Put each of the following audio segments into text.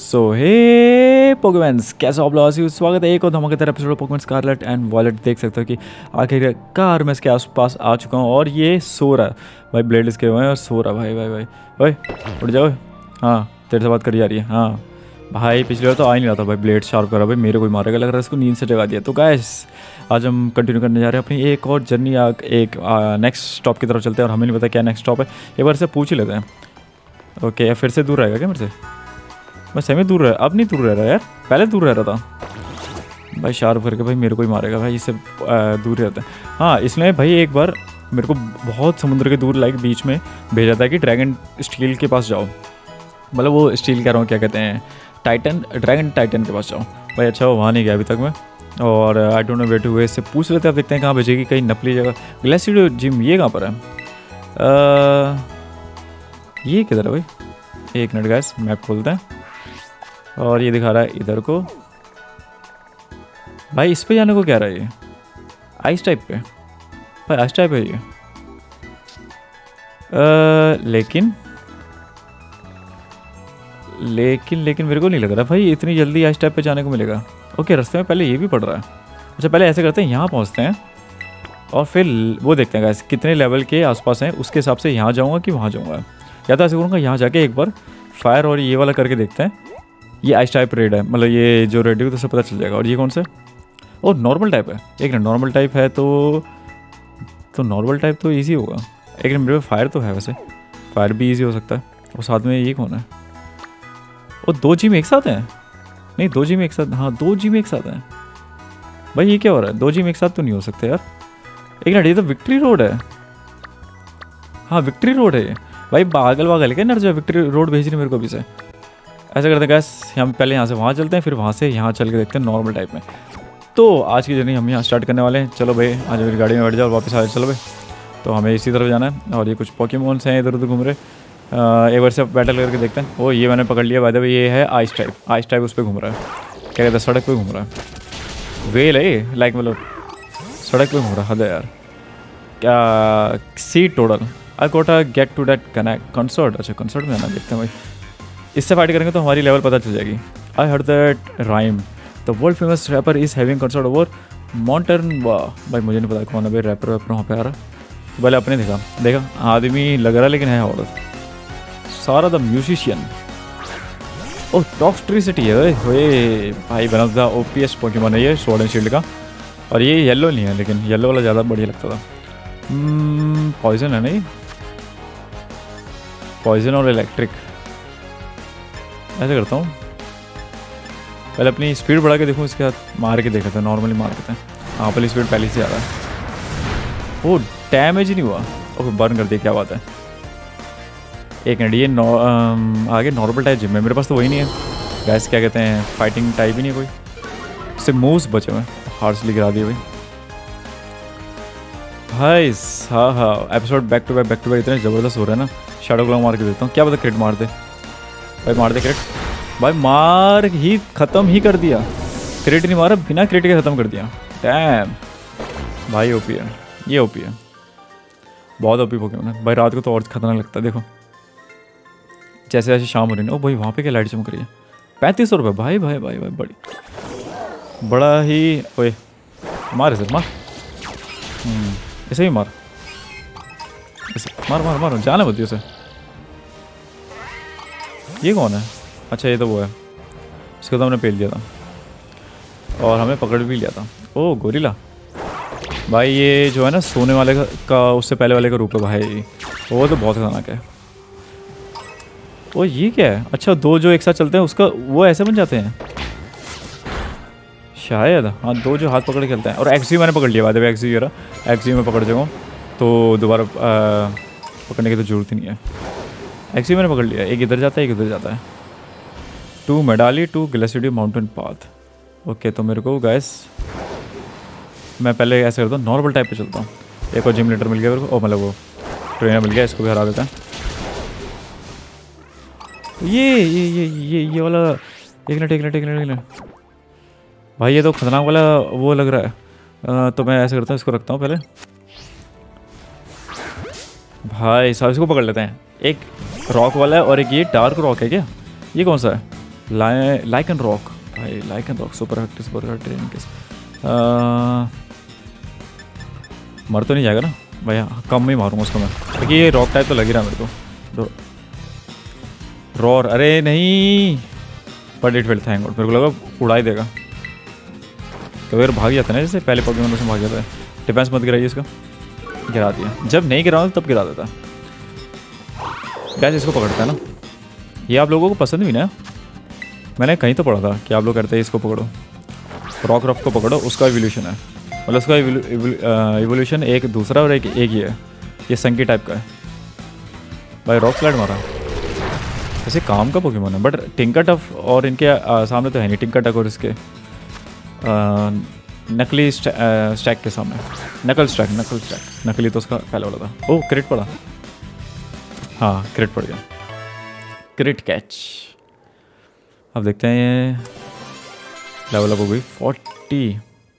सो हे Pokémons, कैसे आप लोग? स्वागत है एक और धमाकेदार episode Pokemon Scarlet and Violet. देख सकते हो कि आखिरकार मैं इसके आसपास आ चुका हूँ और ये सो रहा है भाई। ब्लेड इसके हुए हैं और सो रहा है भाई। ओए उठ जाओ। हाँ तेरे से बात करी जा रही है। हाँ भाई पिछली बार तो आ ही नहीं रहा था भाई, ब्लेड शार्प करा भाई, मेरे कोई मारेगा लग रहा है। इसको नींद से जगा दिया। तो गाइस आज हम कंटिन्यू करने जा रहे हैं अपनी एक और जर्नी। एक नेक्स्ट स्टॉप की तरफ चलते हैं और हमें नहीं पता क्या नेक्स्ट स्टॉप है। एक बार से पूछ ही लेते हैं। ओके फिर से दूर रहेगा क्या मेरे से? मैं सही में दूर रहा, अब नहीं दूर रह रहा यार, पहले दूर रह रहा था भाई। शार्प करके भाई मेरे को ही मारेगा भाई, इससे दूर ही रहता है। हाँ इसलिए भाई एक बार मेरे को बहुत समुद्र के दूर लाइक बीच में भेजा था कि ड्रैगन स्टील के पास जाओ, मतलब वो स्टील कह रहा हूँ क्या कहते हैं, टाइटन, ड्रैगन टाइटन के पास जाओ भाई। अच्छा वहाँ नहीं गया अभी तक मैं, और I don't know where to way से पूछ लेते हैं। अब देखते हैं कहाँ भेजेगी, कहीं नकली जगह। ग्लेसियो जिम ये कहाँ पर है? ये किधर है भाई? एक मिनट गाइस मैप खोलते हैं और ये दिखा रहा है इधर को भाई। इस पे जाने को क्या रहा है ये? आइस टाइप पे भाई, आइस टाइप है ये। लेकिन मेरे को नहीं लग रहा भाई इतनी जल्दी आइस टाइप पे जाने को मिलेगा। ओके रास्ते में पहले ये भी पड़ रहा है। अच्छा पहले ऐसे करते हैं, यहाँ पहुँचते हैं और फिर वो देखते हैं गाइस कितने लेवल के आसपास हैं, उसके हिसाब से यहाँ जाऊँगा कि वहाँ जाऊँगा। या तो ऐसे करूँगा यहाँ जाके एक बार फायर और ये वाला करके देखते हैं। ये आइस टाइप रेड है, मतलब ये जो रेड है तो उसे पता चल जाएगा। और ये कौन सा? और नॉर्मल टाइप है। एक मिनट, नॉर्मल टाइप है तो नॉर्मल टाइप तो इजी होगा। एक मिनट, मेरे पे फायर तो है, वैसे फायर भी इजी हो सकता है। और साथ में ये कौन है? और 2 जी में एक साथ हैं? नहीं 2 जी में एक साथ, हाँ 2 जी में एक साथ हैं भाई। ये क्या हो रहा है? 2 जी में एक साथ तो नहीं हो सकते यार। एक मिनट, ये तो विक्ट्री रोड है। हाँ विक्ट्री रोड है ये भाई। पागल क्या नर, जो विक्ट्री रोड भेज रही मेरे को अभी से। ऐसा करते हैं गैस, हम पहले यहाँ से वहाँ चलते हैं, फिर वहाँ से यहाँ चल के देखते हैं नॉर्मल टाइप में। तो आज की जर्नी हम यहाँ स्टार्ट करने वाले हैं। चलो भाई आज मेरी गाड़ी में बैठ जाओ और वापस आ जाओ। चलो भाई तो हमें इसी तरफ जाना है। और ये कुछ पोकेमॉन्स हैं इधर उधर घूम रहे। एक बार से बैटल करके देखते हैं। ओ ये मैंने पकड़ लिया बाय द वे, ये है आइस टाइप। आइस टाइप उस पर घूम रहा है, क्या कहते हैं, सड़क पर घूम रहा है। वेल है लाइक, मतलब सड़क पर घूम रहा है। हद है यार। क्या see total I got get to that concert. अच्छा कंसर्ट में जाना, देखते हैं भाई। इससे फाइट करेंगे तो हमारी लेवल पता चल जाएगी। I heard that rhyme the world famous rapper is having concert over mountain. वाह भाई मुझे नहीं पता कौन है भाई रैपर वहाँ पे आ रहा है। पहले अपने देखा आदमी लग रहा है लेकिन है औरत। Sara the musician. Oh Toxtricity है भाई। One of the OPs Pokemon है ये, स्वॉर्ड एंड शील्ड का। और ये येलो नहीं है, लेकिन येलो वाला ज़्यादा बढ़िया लगता था। पॉइजन है नहीं, पॉइजन और इलेक्ट्रिक। ऐसे करता हूँ पहले अपनी स्पीड बढ़ा के देखूँ, इसके साथ मार के देखते हैं, नॉर्मली मार देते हैं। हाँ पहले स्पीड पहले से आ रहा है। ओ डैमेज ही नहीं हुआ। ओके बर्न कर दिया, क्या बात है। एक मिनट, ये आगे नॉर्मल टाइप जिम है, मेरे पास तो वही नहीं है गैस, क्या कहते हैं, फाइटिंग टाइप ही नहीं कोई। इससे मूव्स बचे हुए, हार्डली गिरा दिए भाई। हाँ एपिसोड बैक टू बैक इतने ज़बरदस्त हो रहा है ना। शैडो क्लॉ मार के देता हूँ, क्या पता क्रिट मार दे भाई। मार दे क्रिट भाई, मार ही ख़त्म ही कर दिया। क्रिट नहीं मारा, बिना क्रिट के ख़त्म कर दिया। डैम भाई ओपी है, ये ओपी है, बहुत ओपी पोकेमॉन है भाई। रात को तो और खतरनाक लगता है। देखो जैसे जैसे शाम हो रही है। ओ भाई वहाँ पे क्या लाइट चमक रही है। 3500 रुपये भाई। बड़ा ही। ओए मार सर मार, ऐसे ही मार, मार जाने मत उसे। ये कौन है? अच्छा ये तो वो है, इसको तो हमने पेल दिया था और हमें पकड़ भी लिया था। ओ गोरिल्ला भाई, ये जो है ना सोने वाले का उससे पहले वाले का रूप है भाई। वो तो बहुत खतरनाक है। ओ ये क्या है? अच्छा 2 जो एक साथ चलते हैं उसका वो ऐसे बन जाते हैं शायद। हाँ 2 जो हाथ पकड़ के चलते हैं। और एक्सी मैंने पकड़ लिया, बाद में एक्सी रहा, एक्सी में पकड़ जाऊँ तो दोबारा पकड़ने की तो ज़रूरत ही नहीं है। एक्सी मैंने पकड़ लिया। एक इधर जाता है, एक इधर जाता है। 2 Medali 2 Glaseado mountain path. Okay तो मेरे को गैस मैं पहले ऐसे करता हूँ, नॉर्मल टाइप पे चलता हूँ। एक और जिम लीडर मिल गया मेरे को, मतलब वो ट्रेनर मिल गया, इसको भी हरा देता है। ये वाला। एक मिनट भाई, ये तो खतरनाक वाला वो लग रहा है। तो मैं ऐसे करता हूँ, इसको रखता हूँ पहले भाई साहब। इसको पकड़ लेते हैं। एक रॉक वाला है और एक ये डार्क रॉक है क्या? ये कौन सा है? लाइक एंड रॉक भाई, Lycanroc super training case. मर तो नहीं जाएगा ना भैया, कम ही मारूंगा उसको मैं, क्योंकि ये रॉक टाइप तो लग ही रहा है मेरे को। रॉर, अरे नहीं, but it will thank God, मेरे को लगा उड़ा ही देगा। तो फिर भाग जाता है ना, जैसे पहले पोकेमॉन में भाग जाता है। डिफेंस मत गिराइए इसका, गिरा दिया। जब नहीं गिराऊँ तब गिरा देता। गैस इसको पकड़ता है ना, ये आप लोगों को पसंद भी ना, मैंने कहीं तो पढ़ा था कि आप लोग कहते हैं इसको पकड़ो, रॉक रफ को पकड़ो, उसका इवोल्यूशन है, मतलब उसका इवोल्यूशन एक दूसरा और एक ही है। ये संकी टाइप का है भाई, रॉक स्लाइड मारा। ऐसे काम का पोकेमॉन है, बट टिंकरटफ और इनके सामने तो है नहीं। टिंकरटफ और इसके नकली स्टैक के सामने, नकल स्टैक नकली तो उसका पहले वाला था। ओह क्रिट पड़ा, हाँ क्रिट पड़ गया, क्रिट कैच। अब देखते हैं ये लेवल अप हो गई 40।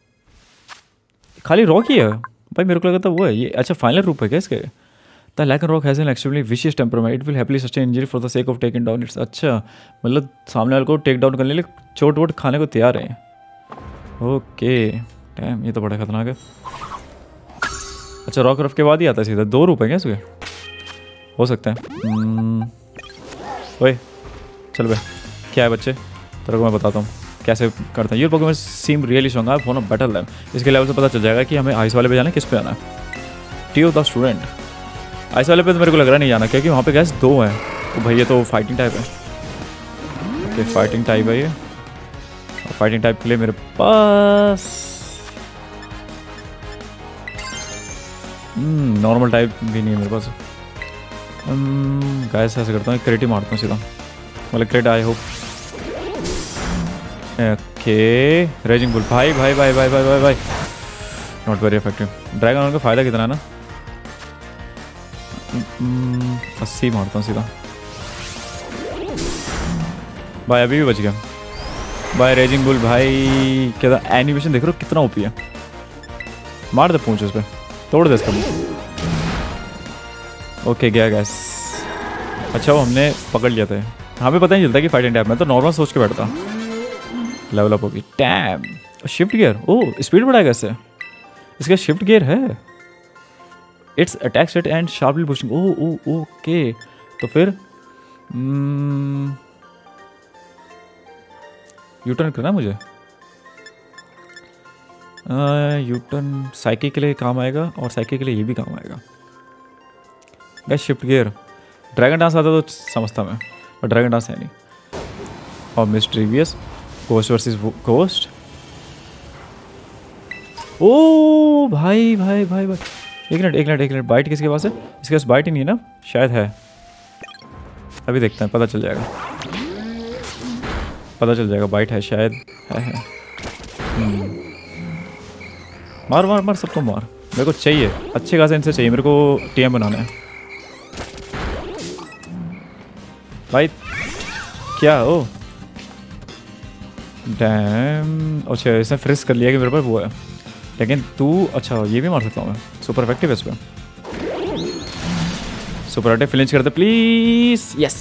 खाली रॉक ही है भाई, मेरे को लगा था वो है ये। अच्छा फाइनल रूप है क्या इसके? The Lycanroc has an extremely vicious temperament, it will happily sustain injury for the sake of taking down its. अच्छा मतलब सामने वाले को टेक डाउन करने के लिए चोट वोट खाने को तैयार है। ओके टैम, ये तो बड़ा खतरनाक है। अच्छा रॉक रफ के बाद ही आता है सीधा, 2 रूप है क्या इसके? हो सकता है। ओए चल भाई, क्या है बच्चे, तेरे को मैं बताता हूँ कैसे करते हैं। ये Pokemon seem really strong, I for a better level. इसके लेवल से पता चल जाएगा कि हमें आइस वाले पे जाना है, किस पे आना है। T of the student, ice वाले पे तो मेरे को लग रहा नहीं जाना, क्योंकि वहाँ पे गैस 2 हैं। तो भाई ये तो फाइटिंग टाइप है। ओके फाइटिंग टाइप है ये, फाइटिंग टाइप के लिए मेरे पास नॉर्मल टाइप भी नहीं है मेरे पास। गैस ऐसे करता हूँ, क्रिट ही मारता हूँ सीधा, मतलब crit I hope. Okay raging bull, भाई भाई भाई भाई भाई भाई भाई नॉट वेरी इफेक्टिव। ड्रैगन का फ़ायदा कितना है ना, 80 मारता हूँ सीधा। भाई अभी भी बच गया भाई। रेजिंग बुल भाई, क्या था एनिमेशन देख रहे हो कितना ओपी है। मार दे पूंछ उस पर, तोड़ दे इसका मुंह। ओके गया गैस। अच्छा वो हमने पकड़ लिया था, हमें पता नहीं चलता कि फाइटिंग टाइप में, तो नॉर्मल सोच के बैठता। लेवल अप होगी, टैम शिफ्ट गियर। ओह स्पीड बढ़ाएगा इससे, इसका शिफ्ट गियर है। It's attack set and sharply pushing. Oh okay, तो फिर यू टर्न करना मुझे। यू टर्न साइकिल के लिए काम आएगा, और साइकिल के लिए ये भी काम आएगा। Guys shift gear, dragon dance आता तो समझता मैं, और ड्रैगन डांस है नहीं। और मिस्टीरियस घोस्ट वर्सेस घोस्ट। ओ भाई भाई भाई भाई, एक मिनट बाइट किसके पास है? इसके पास बाइट ही नहीं है ना, शायद है। अभी देखते हैं, पता चल जाएगा बाइट है शायद है। मार मार मार, सबको मार। मेरे को चाहिए अच्छे खासे इनसे चाहिए, मेरे को टीएम बनाना है भाई। क्या ओ डैम, अच्छा इसने फ्रिज कर लिया कि मेरे पास वो है, लेकिन तू अच्छा ये भी मार सकता हूँ मैं। सुपर इफेक्टिव है इस पर, सुपर अटैक फिनिश करते प्लीज। यस,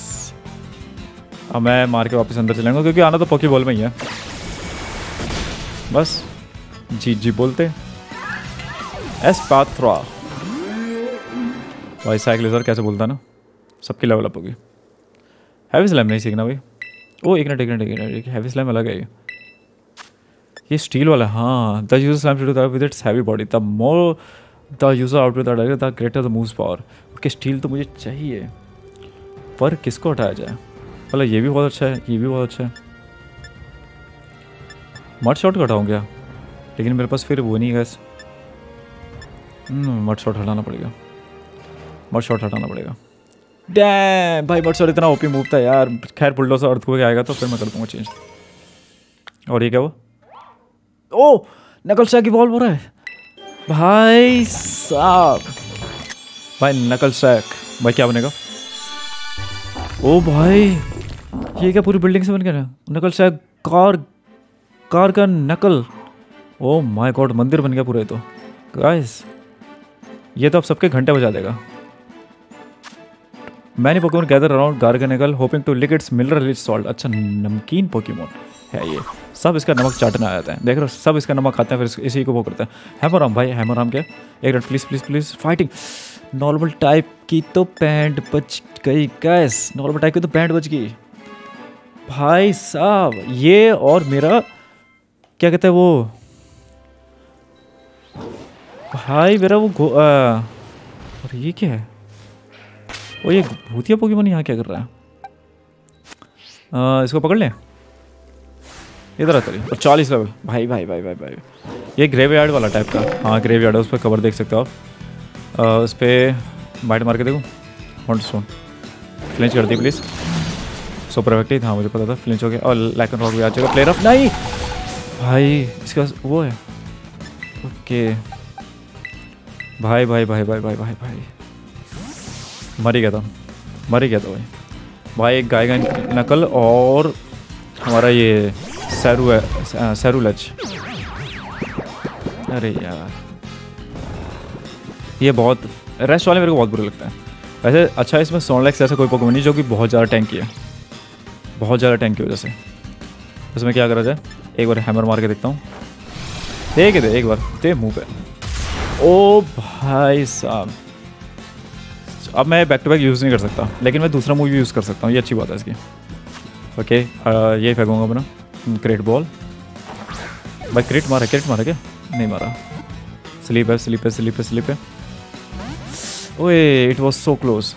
अब मैं मार के वापस अंदर चलेंगे, क्योंकि आना तो पॉकी बॉल में ही है। बस जी बोलते एस्पाथ्रा। भाई साइक्लिजर कैसे बोलता ना, सबकी लेवल अप होगी। हैवी स्लैम नहीं सीखना भाई। ओ एक मिनट, हैवी स्लैम अलग है ये स्टील वाला। हाँ, the user slam to with its heavy body, the more the user out with the greater the moves power. Okay steel तो मुझे चाहिए, पर किसको हटाया जाए? मतलब ये भी बहुत अच्छा है, ये भी बहुत अच्छा है। मड शॉट को हटाऊँ क्या? लेकिन मेरे पास फिर वो नहीं है। मड शॉट हटाना पड़ेगा। डैम भाई, मड शॉट इतना ओपी मूव था यार। खैर बुलडोजर अर्थ को आएगा तो फिर मैं कर दूंगा चेंज। और ये क्या वो? ओ नकल शैक इवॉल्व हो रहा है भाई साहब। भाई नकल शैक भाई क्या बनेगा? ओ भाई ये क्या पूरी बिल्डिंग से बन गया? नकल शैक कार का नकल। ओ माय गॉड, मंदिर बन गया पूरा। ये तो गाइस ये तो अब सबके घंटे बजा देगा। Many Pokemon gather around Garganacl hoping to lick its mineral rich salt. अच्छा नमकीन पोकेमोन है ये, सब इसका नमक चाटना आ जाता है, देख रहे हो, सब इसका नमक खाते हैं फिर इसी को वो करते हैं। हैमराम भाई, हैमराम क्या, एक minute please please please. Fighting normal type की तो बैंड बच गई गैस, नॉर्मल टाइप की तो बैंड बच गई भाई साहब। ये और मेरा क्या कहते हैं वो भाई, मेरा वो और ये क्या है, वो ये भूतिया पोकेमोन यहाँ क्या कर रहा है? इसको पकड़ लें, इधर आता रही। और 40 लेवल भाई भाई भाई भाई भाई, ये ग्रेवयार्ड वाला टाइप का, हाँ ग्रेवयार्ड है, उस पर कवर देख सकते हो आप। उस पर बाइट मार के देखो, हॉन्ट स्टोन फ्लिंच कर दी प्लीज़, सो परफेक्ट। हाँ मुझे पता था फ्लिंच हो गया। और लैकन रॉक भी आ जाएगा, प्लेयर ऑफ नहीं भाई, इसके पास वो है। ओके भाई भाई भाई भाई भाई भाई भाई, मर ही गया था, मर ही गया था भाई। भाई एक गाय का नकल और हमारा ये सैरुलच। अरे यार ये बहुत, रेस्ट वाले मेरे को बहुत बुरे लगता है वैसे। अच्छा इसमें सोनलैक्स ऐसा कोई पोकेमोन नहीं जो कि बहुत ज़्यादा टैंकी है, बहुत ज़्यादा टैंक की वजह से। उसमें क्या करा जाए, एक बार हैमर मार के देखता हूँ, देख दे एक बार, दे मुंह पे। ओ भाई साहब, अब मैं बैक टू बैक यूज़ नहीं कर सकता, लेकिन मैं दूसरा मूव यूज़ कर सकता हूँ, ये अच्छी बात है इसकी। ओके ये फेंकूंगा अपना क्रेट बॉल। भाई क्रेट मारा क्या, नहीं मारा। स्लीप है स्लीप है स्लीप है स्लीप है। ओए इट वॉज सो क्लोज।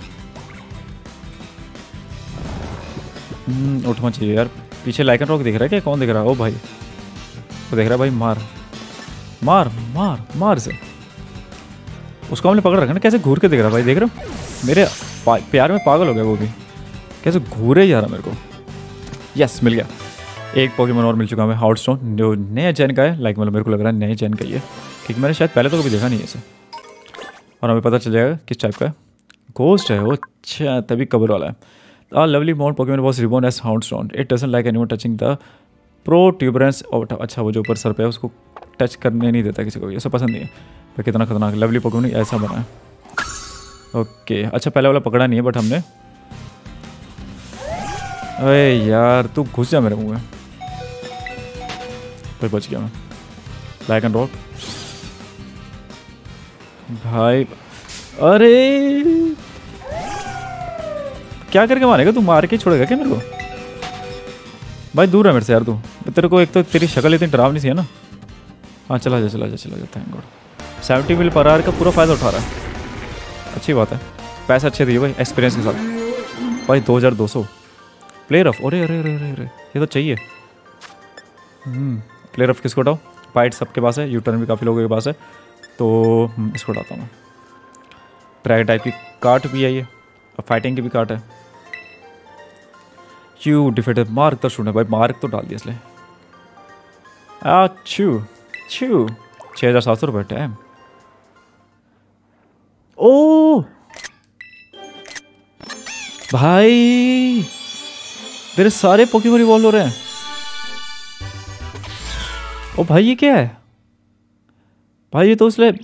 उठना चाहिए यार। पीछे लाइकन रॉक दिख रहा है क्या, कौन दिख रहा है? ओ भाई वो दिख रहा है भाई, मार मार मार मार से। उसको हमने पकड़ रखा ना, कैसे घूर के दिख रहा है भाई, देख रहे हो मेरे प्यार में पागल हो गया वो भी, कैसे घूरे जा रहा मेरे को। यस मिल गया, एक पोकेमोन और मिल चुका हमें, हाउट स्टोन, जो नया जैन का है। लाइक मतलब मेरे को लग रहा है नए जैन का ही है, क्योंकि मैंने शायद पहले तो कभी देखा नहीं है इसे। और हमें पता चल जाएगा किस टाइप का है। घोस्ट है वो, अच्छा तभी कवर वाला है। A lovely mount Pokemon was reborn as Houndstone. It doesn't like anyone touching the protuberance of, अच्छा वो जो ऊपर सर पे है उसको टच करने नहीं देता किसी को, ये सब पसंद नहीं है। पर कितना खतरनाक लवली पोकेमोन ऐसा बना है। ओके अच्छा पहले वाला पकड़ा नहीं है बट हमने। अरे यार तू घुस जा मेरे मुंह में। फिर बच गया मैं। लाइक एंड रॉक भाई, अरे क्या करके मारेगा तू, मार के छोड़ेगा क्या मेरे को? भाई दूर है मेरे से यार तू, तेरे को एक तो तेरी शक्ल इतनी डरावनी सी है ना। हाँ चला जा चला जा चला जा, थैंक गॉड। 70 मिल पर आवर का पूरा फ़ायदा उठा रहा है, अच्छी बात है। पैसे अच्छे दिए भाई एक्सपीरियंस के साथ। भाई 2200 प्लेयर ऑफ, अरे अरे अरे अरे अरे ये तो चाहिए। प्लेयर ऑफ किसको उठाओ? पाइट सबके पास है, यूटर्न भी काफ़ी लोगों के पास है, तो इसको उठाता हूँ। ट्रैक टाइप की कार्ट भी है ये, और फाइटिंग की भी कार्ट है। यू डिफेटेड मार्क तो शुरू है भाई, मार्क तो डाल दिया इसलिए। छू छू 6700 रुपये टाइम। ओ भाई मेरे सारे पोकेमोन इवॉल्व हो रहे हैं। ओ भाई ये क्या है भाई, ये तो इसलिए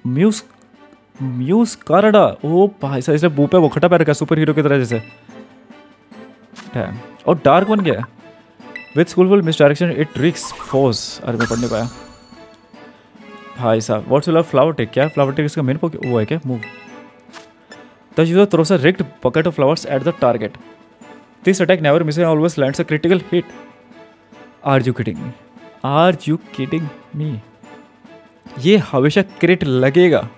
म्यूज कारडा। ओ भाई साहब इसलिए बूपे वो खटा पैर का सुपर हीरो की तरह जैसे। और डार्क बन गया with skillful misdirection it wrecks force. अरे मैं पढ़ नहीं पाया भाई साहब। व्हाट्स विल फ्लावर टेक, क्या फ्लावर टेक इसका मेन वो है क्या move? The user throws a rigged bucket of flowers at the target. This attack never miss always lands a critical hit. Are you kidding me, are you kidding me? ये हमेशा क्रिट लगेगा।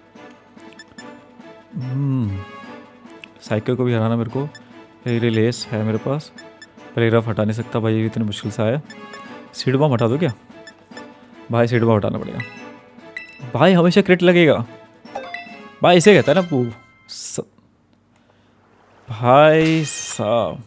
Cycle को भी हराना मेरे को। रिलेस है मेरे पास, प्लेयर ऑफ हटा नहीं सकता भाई, ये इतनी मुश्किल से आया। सीड बम हटा दो क्या भाई? सीड बम हटाना पड़ेगा भाई, हमेशा क्रिट लगेगा भाई, इसे कहता है ना पूव। भाई साहब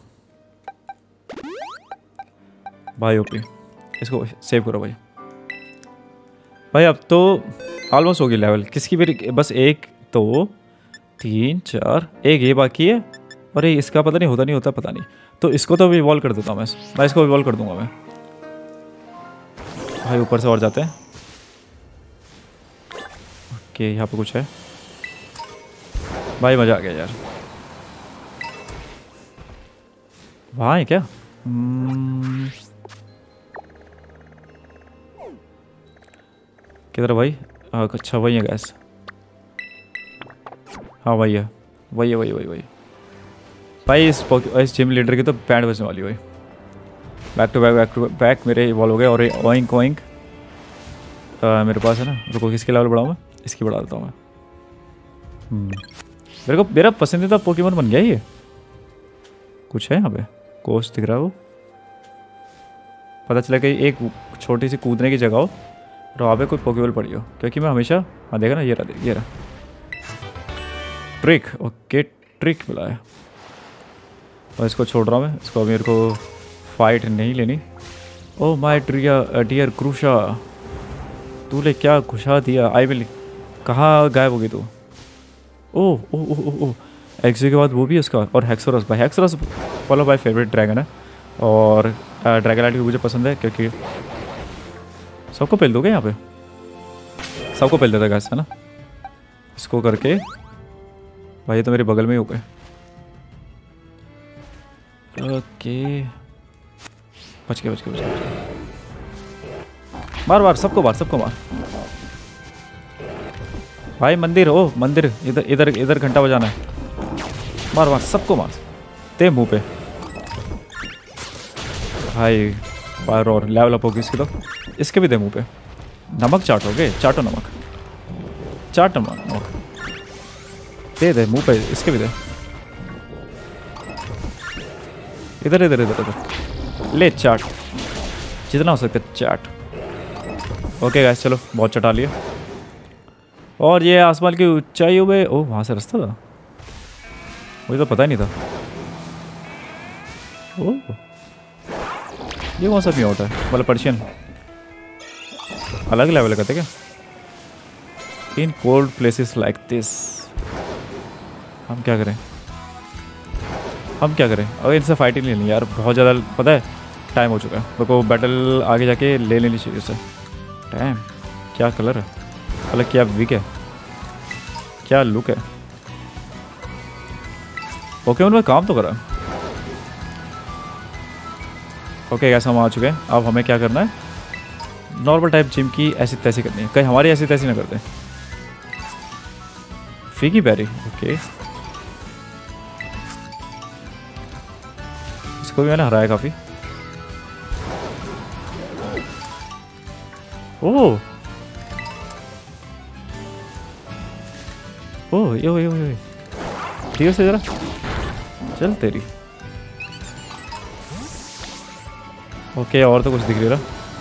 भाई ओपी, इसको सेव करो भाई। भाई अब तो ऑलमोस्ट होगी लेवल, किसकी भी बस एक 2 3 4 एक ये बाकी है, और ये इसका पता नहीं होता नहीं होता पता नहीं। तो इसको तो इवॉल्व कर देता हूँ मैं इसको इवॉल्व कर दूंगा मैं भाई। ऊपर से और जाते हैं। ओके यहाँ पे कुछ है भाई, मज़ा आ गया यार। वहाँ है क्या? किधर भाई? अच्छा वही है गैस। हाँ वही है, वही है, वही वही वही भाई। इस जिम लीडर की तो बैंड बजने वाली भाई। Back to back, back to back मेरे इवॉल्व हो गए। और ओइंक ओइंक मेरे पास है ना। रुको, किसकी लेवल बढ़ाऊँ मैं? इसकी बढ़ा देता हूँ मैं। मेरे को मेरा पसंदीदा पोकेमोन बन गया ये। कुछ है यहाँ पे, कोच दिख रहा है वो। पता चला कि एक छोटी सी कूदने की जगह हो और वहाँ पे कोई पोकेबॉल पड़ी हो, क्योंकि मैं हमेशा, हाँ देखा ना, ये रहा ये रहा। ट्रिक, ओके ट्रिक मिला है। और इसको छोड़ रहा हूँ मैं, इसको मेरे को फाइट नहीं लेनी। ओ माय डियर क्रूशा, तूने क्या घुसा दिया। आई मिली, कहाँ गायब हो गई तू? ओह ओह ओह ओह ओह, एक्सो के बाद वो भी उसका। और हेक्सोरस भाई, Haxorus follow by favourite dragon है। और ड्रैगन भी मुझे पसंद है, क्योंकि सबको पेल दोगे यहाँ पे, सबको पेल देता है ना। इसको करके भाई, ये तो मेरे बगल में ही हो गए। ओके, बच गए बच गए बच गए। मार मार, सबको मार, सबको मार भाई। मंदिर, ओ मंदिर, इधर इधर इधर घंटा बजाना है। मार मार, सबको मार, ते मुंह पे भाई। बार और लेवल अप होगी इसकी तो। इसके भी दे मुंह पे। नमक चाटोगे? चाटो नमक, चाट नमक, नमक दे मुंह पे, इसके भी दे। इधर इधर इधर इधर ले, चाट जितना हो सकता है चाट। ओके गाइस, चलो बहुत चटा लिया। और ये आसमान की ऊंचाइयों में, ओह वहाँ से रास्ता था, मुझे तो पता ही नहीं था। ओह ये कौन सा भी होता है, मतलब पर्शियन अलग लेवल का था क्या? In cold places like this हम क्या करें, हम क्या करें? अगर इनसे फाइट ही नहीं लेनी यार, बहुत ज़्यादा पता है टाइम हो चुका है। मेरे को बैटल आगे जाके ले लेनी चाहिए उससे। टाइम, क्या कलर है, मतलब क्या विक है, क्या लुक है। ओके उनमें काम तो करा। ओके गैस, हम आ चुके हैं। अब हमें क्या करना है? नॉर्मल टाइप जिम की ऐसी तैसी करनी है, कहीं हमारी ऐसी तैसी ना करते। फीकी बैरी, ओके इसको भी मैंने हराया काफ़ी। ओह ओह ये ठीक से जरा चल तेरी। ओके और तो कुछ दिख नहीं रहा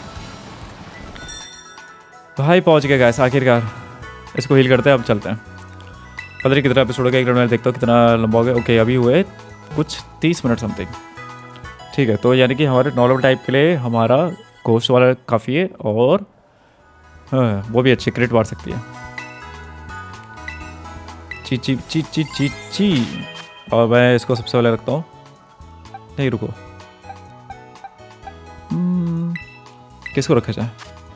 भाई। पहुंच गए गाइस आखिरकार। इसको हील करते हैं, अब चलते हैं। पता नहीं कितना एपिसोड हो गया, एक मिनट में देखता हूँ कितना लंबा हो गया। ओके अभी हुए कुछ 30 मिनट समथिंग। ठीक है, तो यानी कि हमारे नॉर्मल टाइप के लिए हमारा कोस्ट वाला काफ़ी है। और हाँ वो भी अच्छी क्रिट मार सकती है। ची ची ची ची ची ची। और मैं इसको सबसे पहले रखता हूँ। नहीं रुको, किसको रखा जाए?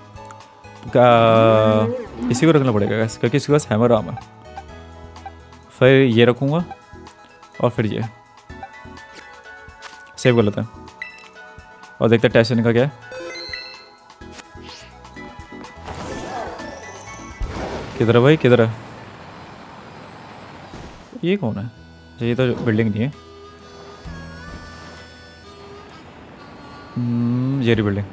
इसी को रखना पड़ेगा गैस, क्योंकि इसके पास हैमर आर्म है। फिर ये रखूँगा और फिर ये सेव कर लेते हैं और देखते हैं टेस्ट का क्या है। किधर है भाई, किधर है? ये कौन है? ये तो बिल्डिंग नहीं है। ये रही बिल्डिंग।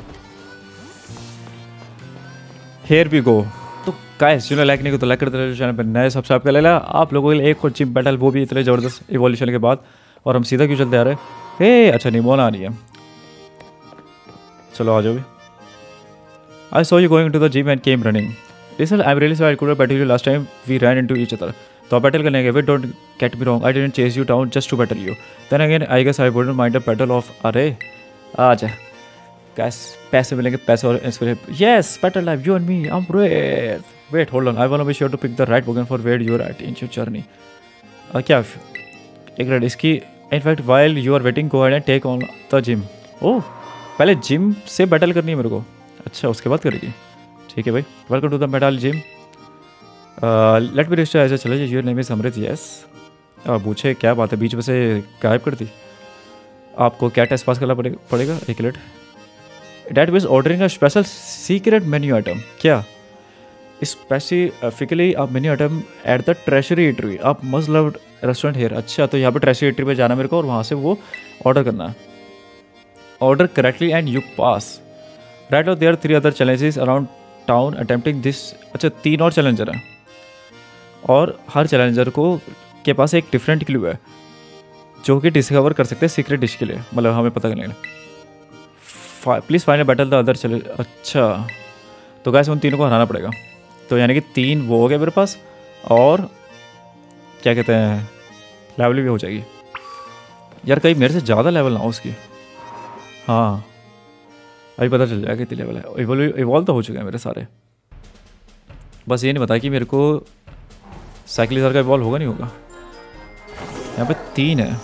Here we go. तो गाइस जिन्हें लाइक नहीं को तो लाइक करते रहे, चैनल पर नए सब्सक्राइब कर लेना। आप लोगों के लिए एक और चिप बैटल, वो भी इतने ज़बरदस्त इवोल्यूशन के बाद। और हम सीधा क्यों चलते आ रहे? हे अच्छा निमोना आ रही है, चलो आ जाओ भी। I saw you going to the gym and came running. Listen I am really sorry I couldn't battle you last time we ran into each other. तो बैटल करने गए, wait don't get me wrong, I didn't chase you down just to battle you. Then again I guess I wouldn't mind a battle off. अरे आ जा guys, पैसे मिलेंगे, पैसे और inspiration. Yes battle live you and me, I am great. Wait hold on, I want to be sure to pick the right Pokemon for where you are at in your journey. क्या एक मिनट, इसकी in fact while you are waiting go ahead and take on the gym. Oh पहले gym से battle करनी है मेरे को, अच्छा उसके बाद करेगी। ठीक है भाई, welcome to the metal gym. Let me register ऐसा चला जाए। Your name is Amrit. Yes पूछे क्या बात है, बीच में से गायब कर दी। आपको क्या टेस्ट पास करना पड़ेगा? एक minute. That means ordering a special secret menu item. क्या? स्पेसिफिकली आप menu item at the treasury eatery. आप मस्ट लव्ड रेस्टोरेंट हेयर। अच्छा, तो यहाँ पे ट्रेशरी ईटरी पे जाना मेरे को और वहाँ से वो ऑर्डर करना है। Order correctly and you pass. Right और there 3 other challenges around town attempting this. अच्छा, 3 और चैलेंजर हैं और हर चैलेंजर को के पास एक डिफरेंट क्लू है जो कि डिस्कवर कर सकते हैं सीक्रेट डिश के लिए, मतलब हमें पता करने के लिए। Please final battle the other challenge. अच्छा, तो गाइस उन तीनों को हराना पड़ेगा। तो यानी कि 3 वो हो गए मेरे पास और क्या कहते हैं लेवल भी हो जाएगी। यार कहीं मेरे से ज़्यादा लेवल ना हो उसकी। हाँ, अभी पता चल जाएगा कितनी लेवल है। इवॉल्व तो हो चुके हैं मेरे सारे, बस ये नहीं पता कि मेरे को साइकिलिजर का इवॉल्व होगा नहीं होगा। यहाँ पे 3 है।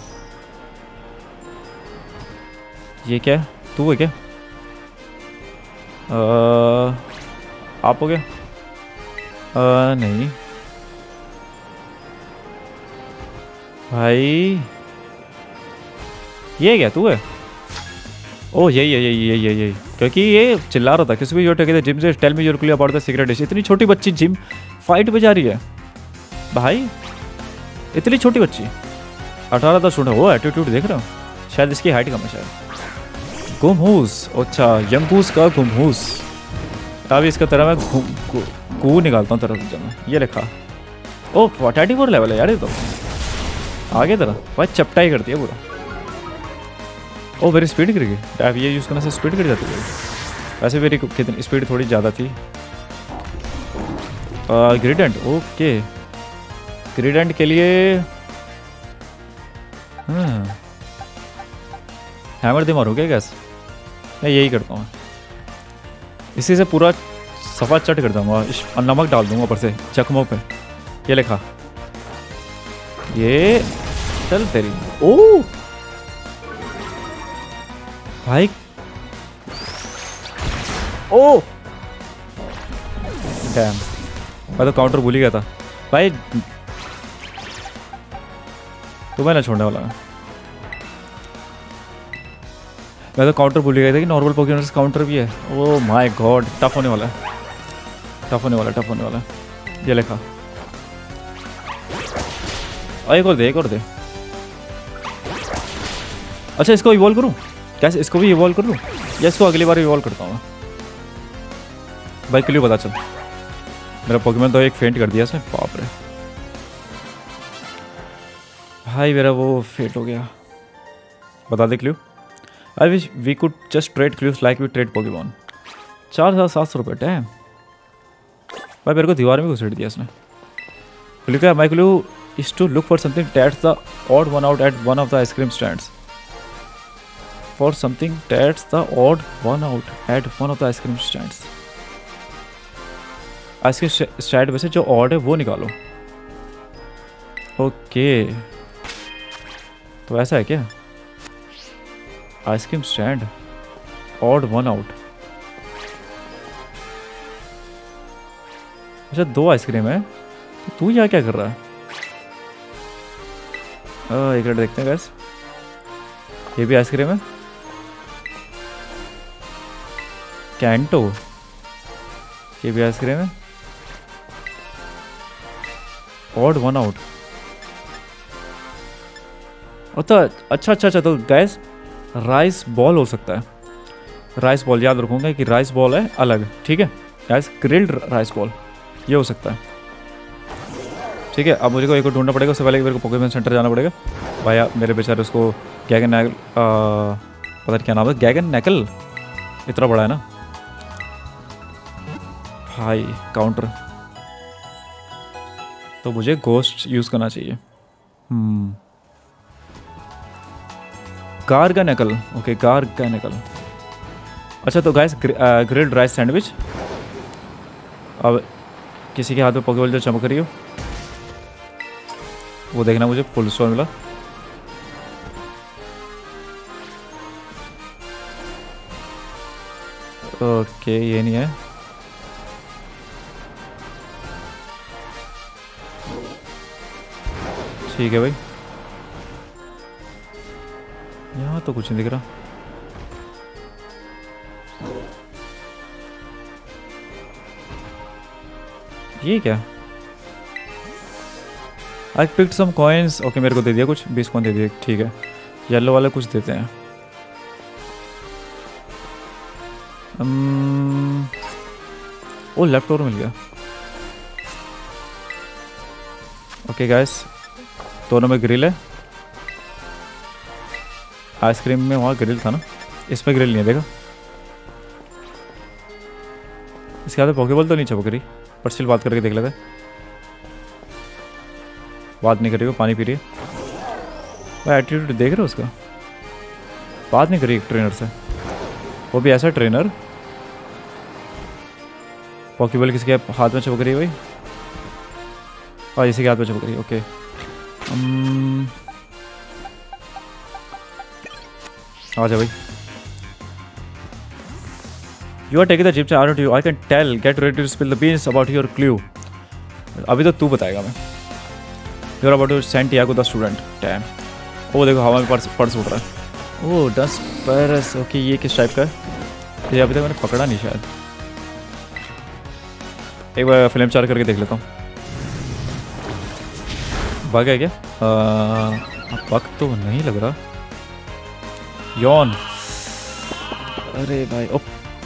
ये क्या है? तू है क्या? आप हो गया? नहीं भाई, ये क्या तू है? ओह यही क्योंकि ये चिल्ला रहा था किसी भी थे जिम से tell me your clear about the secret dish. इतनी छोटी बच्ची जिम फाइट पे जा रही है भाई, इतनी छोटी बच्ची। 18 का स्टूडेंट। वो एटीट्यूड देख रहा हूँ, शायद इसकी हाइट कम है शायद। गुमहूस। अच्छा, यंगूस का गुमहूस। अभी इसका तरह मैं गू निकालता हूँ तरह से। ये लिखा। ओह 44 लेवल है यार ये तो। आगे तरह भाई चपटाई करती है पूरा। ओ मेरी स्पीड गिर गई। टैब ये यूज़ करने से स्पीड गिर जाती है। वैसे मेरी कितनी स्पीड थोड़ी ज़्यादा थी। ग्रेडेंट। ओके, ग्रेडेंट के लिए हैमर दे मारूँ क्या गैस? मैं यही करता हूँ, इसी से पूरा सफ़ा चट कर दूँगा। नमक डाल दूँगा ऊपर से चकमों पे। ये लिखा। ये चल तेरी। ओ भाई, ओ डैम, मैं तो काउंटर भूल ही गया था भाई। तुम्हें ना छोड़ने वाला मैं तो काउंटर भूल ही गया था कि नॉर्मल पोकेमॉन से काउंटर भी है। ओ माय गॉड, टफ होने वाला है, टफ होने वाला है, टफ होने वाला है। ये लिखा। एक और दे, एक और दे। अच्छा, इसको इवॉल्व करूँ? कैसे इसको भी इवॉल्व कर लूँ या इसको अगली बार इवॉल्व करता हूँ भाई? क्लियर पता चल। मेरा पोकेमॉन तो एक फेंट कर दिया इसने, बाप रे भाई, मेरा वो फेंट हो गया। बता दे clue. I wish we could just trade clues like we trade Pokemon. 4700 रुपये। डैम भाई, मेरे को दीवार में घुसेड़ दिया इसने। क्ल्यू क्या? My clue is to look for something that's the odd one out at one of the ice cream stands. For something that's the odd one out at one of the ice cream stands. Ice cream stand में से जो odd है वो निकालो। Okay, तो ऐसा है क्या? Ice cream stand odd one out. अच्छा, 2 आइसक्रीम है, तो तू यहाँ क्या कर रहा है? एक मिनट देखते हैं गैस। ये भी आइसक्रीम है। कैंटो, ये भी आइसक्रीम है। Odd one out. अच्छा, तो गैस राइस बॉल हो सकता है। राइस बॉल याद रखूंगा कि राइस बॉल है अलग, ठीक है गैस। ग्रिल्ड राइस बॉल ये हो सकता है, ठीक है। अब मुझे को एक और ढूंढना पड़ेगा। उससे पहले मेरे को पोकेमॉन सेंटर जाना पड़ेगा भाई। मेरे बेचारे उसको गैगन नैकल, पता नहीं क्या नाम है, गैगन नैकल, इतना बड़ा है ना भाई काउंटर। तो मुझे गोस्ट यूज़ करना चाहिए। गार्गानेकल। Okay, Garganacl. अच्छा, तो गाइस ग्रिल्ड राइस सैंडविच। अब किसी के हाथ में पोकेबॉल जो चमक रही हो वो देखना। मुझे फुल स्टोर मिला। ओके, ये नहीं है। ठीक है भाई, यहाँ तो कुछ नहीं दिख रहा। ये क्या? I picked some coins. Okay मेरे को दे दिया कुछ, 20 कॉइन दे दिए, ठीक है। येलो वाला कुछ देते हैं। ओ लेफ्ट ओवर मिल गया। ओके गाइस, दोनों में ग्रिल है। आइसक्रीम में वहाँ ग्रिल था ना, इसमें ग्रिल नहीं है, देखा। इसके आगे पॉकेबॉल तो नहीं चपक रही, पर स्टिल बात करके देख लेते। बात नहीं कर रही हो, पानी पी रही है भाई। एटीट्यूड देख रहे हो उसका, बात नहीं करी ट्रेनर से, वो भी ऐसा ट्रेनर। पॉकेबॉल किसके हाथ में चपक रही है भाई? हाँ इसी के हाथ में चपक रही है। ओके आ जा भाई। You are taking the zip are you, I can tell, get ready to spill the beans about your clue. अभी तो तू बताएगा। मैं you are about to Santiago the student. Damn, ओ देखो हवा में पर्स उड़ रहा है। ओ डस्ट पर्स। ओके ये किस टाइप का है? ये अभी तक मैंने पकड़ा नहीं शायद। एक बार फिल्म चार करके देख लेता हूँ। भाग है क्या? बग तो नहीं लग रहा। यौन, अरे भाई ओ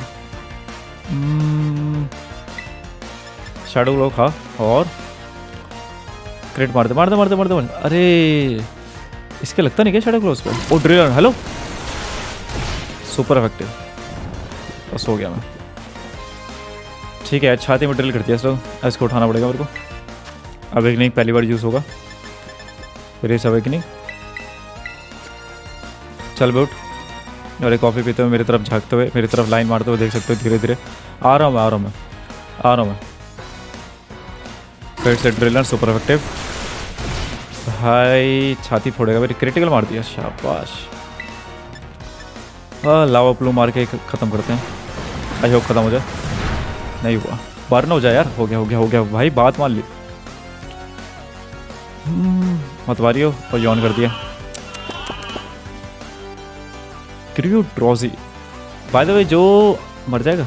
शैडो ग्लो खा और क्रेट मारते मारते मारते मारते मारते। अरे इसके लगता नहीं क्या शैडो ग्लो उस पर? ओ ड्रिलर, हेलो, सुपर इफेक्टिव। बस हो गया मैं, ठीक है। छाती में ड्रिल कर दिया इसको, इसको उठाना पड़ेगा मेरे को। अवेकनिंग पहली बार यूज़ होगा, फिर इस अवेकनिंग। चल बे उठ। और एक कॉफ़ी पीते हुए मेरी तरफ झाँकते हुए, मेरी तरफ लाइन मारते हुए देख सकते हो। धीरे धीरे आ रहा हूँ मैं, आ रहा हूँ मैं, आ रहा हूँ मैं। फिर से ड्रिलर सुपर इफेक्टिव भाई। छाती फोड़ेगा मेरी, क्रिटिकल मार दिया, शाबाश। लावा प्लू मार के ख़त्म करते हैं। आई होप ख़त्म हो जाए। नहीं हुआ, बर्न हो जाए यार। हो गया हो गया हो गया भाई, बात मान ली। मतवारी हो और यौन कर दिया। क्रियो ड्रॉजी बाय द वे, जो मर जाएगा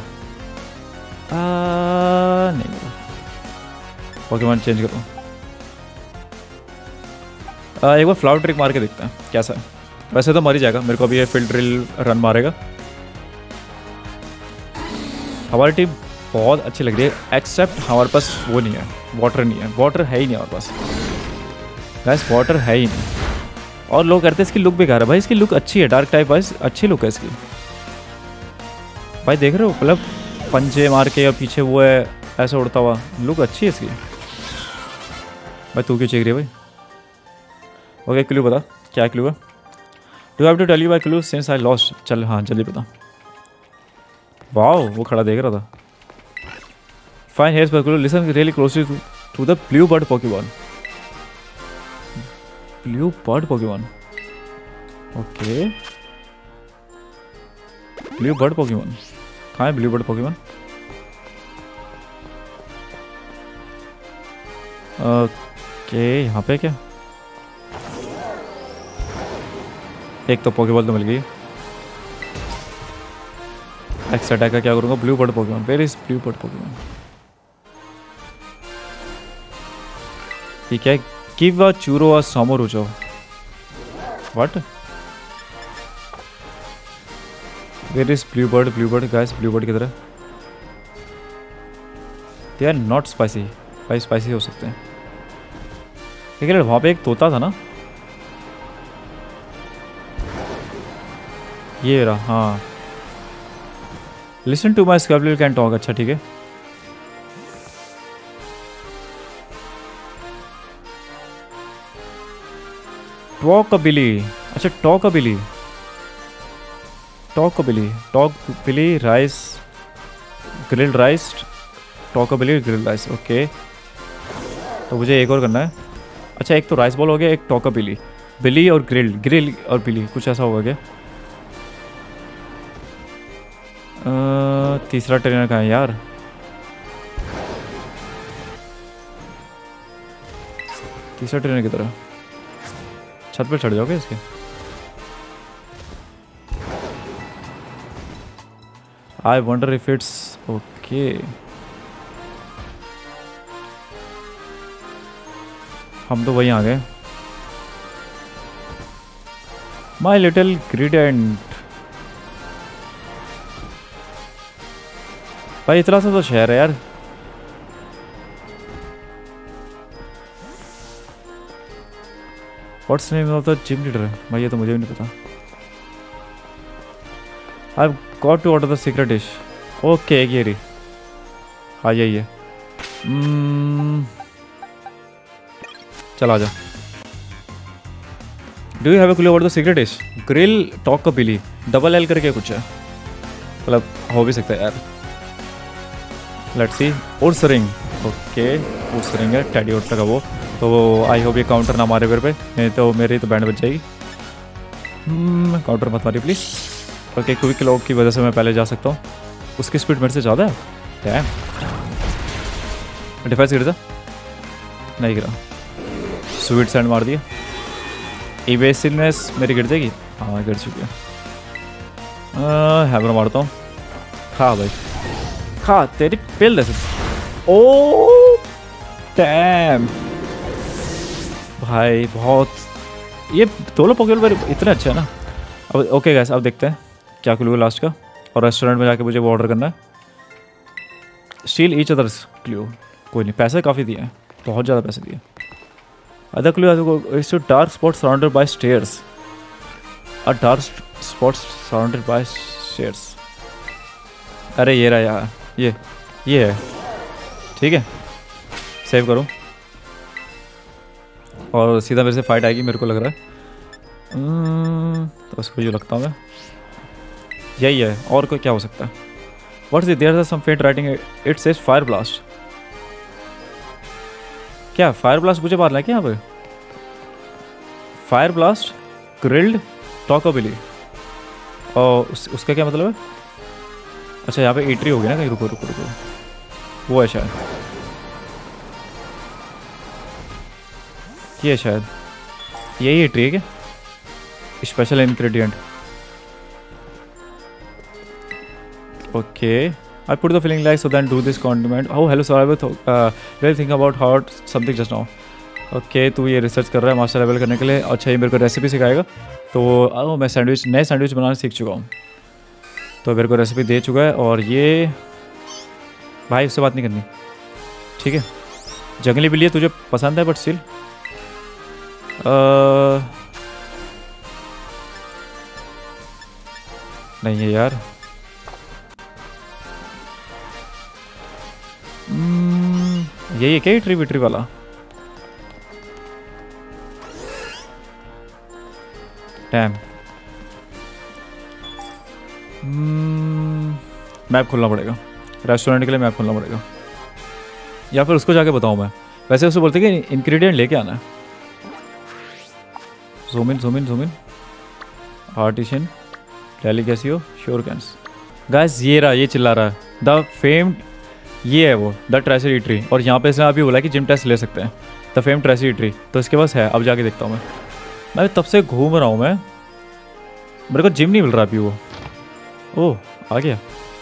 नहीं मरा। पोकेमॉन चेंज करो। एक बार फ्लावर ट्रिक मार के देखते हैं कैसा है। वैसे तो मर ही जाएगा, मेरे को अभी ये फील्ड ड्रिल रन मारेगा। हमारी टीम बहुत अच्छी लग रही है, एक्सेप्ट हमारे पास वो नहीं है, वाटर नहीं है। वाटर है ही नहीं हमारे पास गैस, वाटर है ही नहीं। और लोग कहते हैं इसकी लुक बेकार है। भाई इसकी लुक अच्छी है, डार्क टाइप, भाई अच्छी लुक है इसकी। भाई देख रहे हो, मतलब पंजे मार के या पीछे वो है ऐसा उड़ता हुआ, लुक अच्छी है इसकी। भाई तू क्यों चेक रही है भाई? ओके क्लू बता, क्या क्लू है? Do have to tell you my clue since I lost. चल हाँ जल्दी बता। वाओ वो खड़ा देख रहा था। फाइन हेयर्स पर clue, listen really closely to the blue bird Pokemon. Blue bird Pokemon, okay. Blue bird Pokemon कहाँ है? ब्लू बर्ड पोकेमॉन, ओके यहाँ पे क्या? एक तो पोकेबॉल तो मिल गई। एक्स अटैक का क्या करूँगा? Blue bird Pokemon, where is blue bird Pokemon? ठीक है, गिव अ चूरो अ सामोरुचो। What? Where is blue bird? Blue bird guys, blue bird किधर है? They are not spicy. भाई स्पाइसी हो सकते हैं। ठीक है, वहाँ पे एक तोता था ना, ये रहा। हाँ, listen to my Squawkabilly can talk. अच्छा ठीक है, टॉकबिली। अच्छा Squawkabilly, Squawkabilly, Squawkabilly rice, grilled rice, Squawkabilly grilled rice. Okay तो मुझे एक और करना है। अच्छा एक तो राइस बॉल हो गया, एक टॉकबिली, बिली और ग्रिल्ड, ग्रिल और बिली, कुछ ऐसा होगा क्या? तीसरा ट्रेनर कहाँ है यार? तीसरा ट्रेनर की तरह छत पर चढ़ जाओगे इसके? I wonder if it's okay. हम तो वहीं आ गए। My little gradient. भाई इतना सा तो शहर है यार। What's name of the gym leader? भाई ये तो मुझे भी नहीं पता। I got to order the secret dish. Okay ये रही। हाँ यही है। चल आ जा। Do you have a clue about the secret dish? Grill Squawkabilly, double L करके कुछ है, मतलब हो भी सकता है यार। Let's see. Ursaring. Okay Ursaring है, टेडी उर्स का वो। तो आई होप ये काउंटर ना मारे मेरे पे, नहीं तो मेरी तो बैंड बच जाएगी। काउंटर मत मारिए प्लीज़। ओके क्विक लॉक की वजह से मैं पहले जा सकता हूँ। उसकी स्पीड मेरे से ज़्यादा है। डैम। डिफेंस गिर था नहीं गिरा। स्वीट सैंड मार दिया। इवेसिवनेस मेरी गिर जाएगी। हाँ गिर चुकी है। हैमर मारता हूँ। खा भाई खा, तेरी पेल दे। ओ डैम भाई बहुत। ये दोनों पोकेमॉन इतने अच्छे हैं ना। अब ओके गाइस अब देखते हैं क्या क्लू है लास्ट का। और रेस्टोरेंट में जाके मुझे वो ऑर्डर करना है। Steal each other's clue. कोई नहीं, पैसे काफ़ी दिए हैं, बहुत ज़्यादा पैसे दिए। Other clue is to dark spot surrounded by stairs. A dark spot surrounded by stairs. अरे ये रहा यार, ये है। ठीक है सेव करूँ और सीधा मेरे से फाइट आएगी मेरे को लग रहा है। तो उसको जो लगता हूँ मैं यही है। और कोई क्या हो सकता है? What's it? There are some faint writing it says fire blast. क्या फायर ब्लास्ट मुझे मारना है क्या यहाँ पे? Fire blast grilled Squawkabilly. और उसका क्या मतलब है? अच्छा यहाँ पे ईटरी होगी ना कहीं। रुको रुको रुको, वो है शायद, ये शायद यही ईटरी है क्या? Special ingredient. Okay I put the feeling like so then do this condiment. Oh hello sir, I will really think about hot something just now. Okay तू ये रिसर्च कर रहा है मास्टर लेवल करने के लिए। अच्छा ये मेरे को रेसिपी सिखाएगा। तो मैं सैंडविच नए सैंडविच बनाना सीख चुका हूँ, तो मेरे को रेसिपी दे चुका है। और ये भाई उससे बात नहीं करनी ठीक है। जंगली बिल्ली तुझे पसंद है बट स्टिल नहीं है यार। यही है क्या ट्री विट्री वाला? डैम। मैप खोलना पड़ेगा रेस्टोरेंट के लिए। मैप खोलना पड़ेगा या फिर उसको जाके बताऊँ मैं। वैसे उससे बोलते कि इंग्रेडिएंट लेके आना है। Zoom in zoom in zoom in. Artisan delicacies sure cans. Guys ये रहा, ये चिल्ला रहा है द फेम्ड। ये है वो द ट्रेसी ईटरी। और यहाँ पे इसने अभी बोला कि जिम टेस्ट ले सकते हैं। द फेम्ड ट्रेसी ईटरी तो इसके पास है। अब जाके देखता हूँ मैं तब से घूम रहा हूँ मैं, मेरे को जिम नहीं मिल रहा अभी। वो ओह आ गया।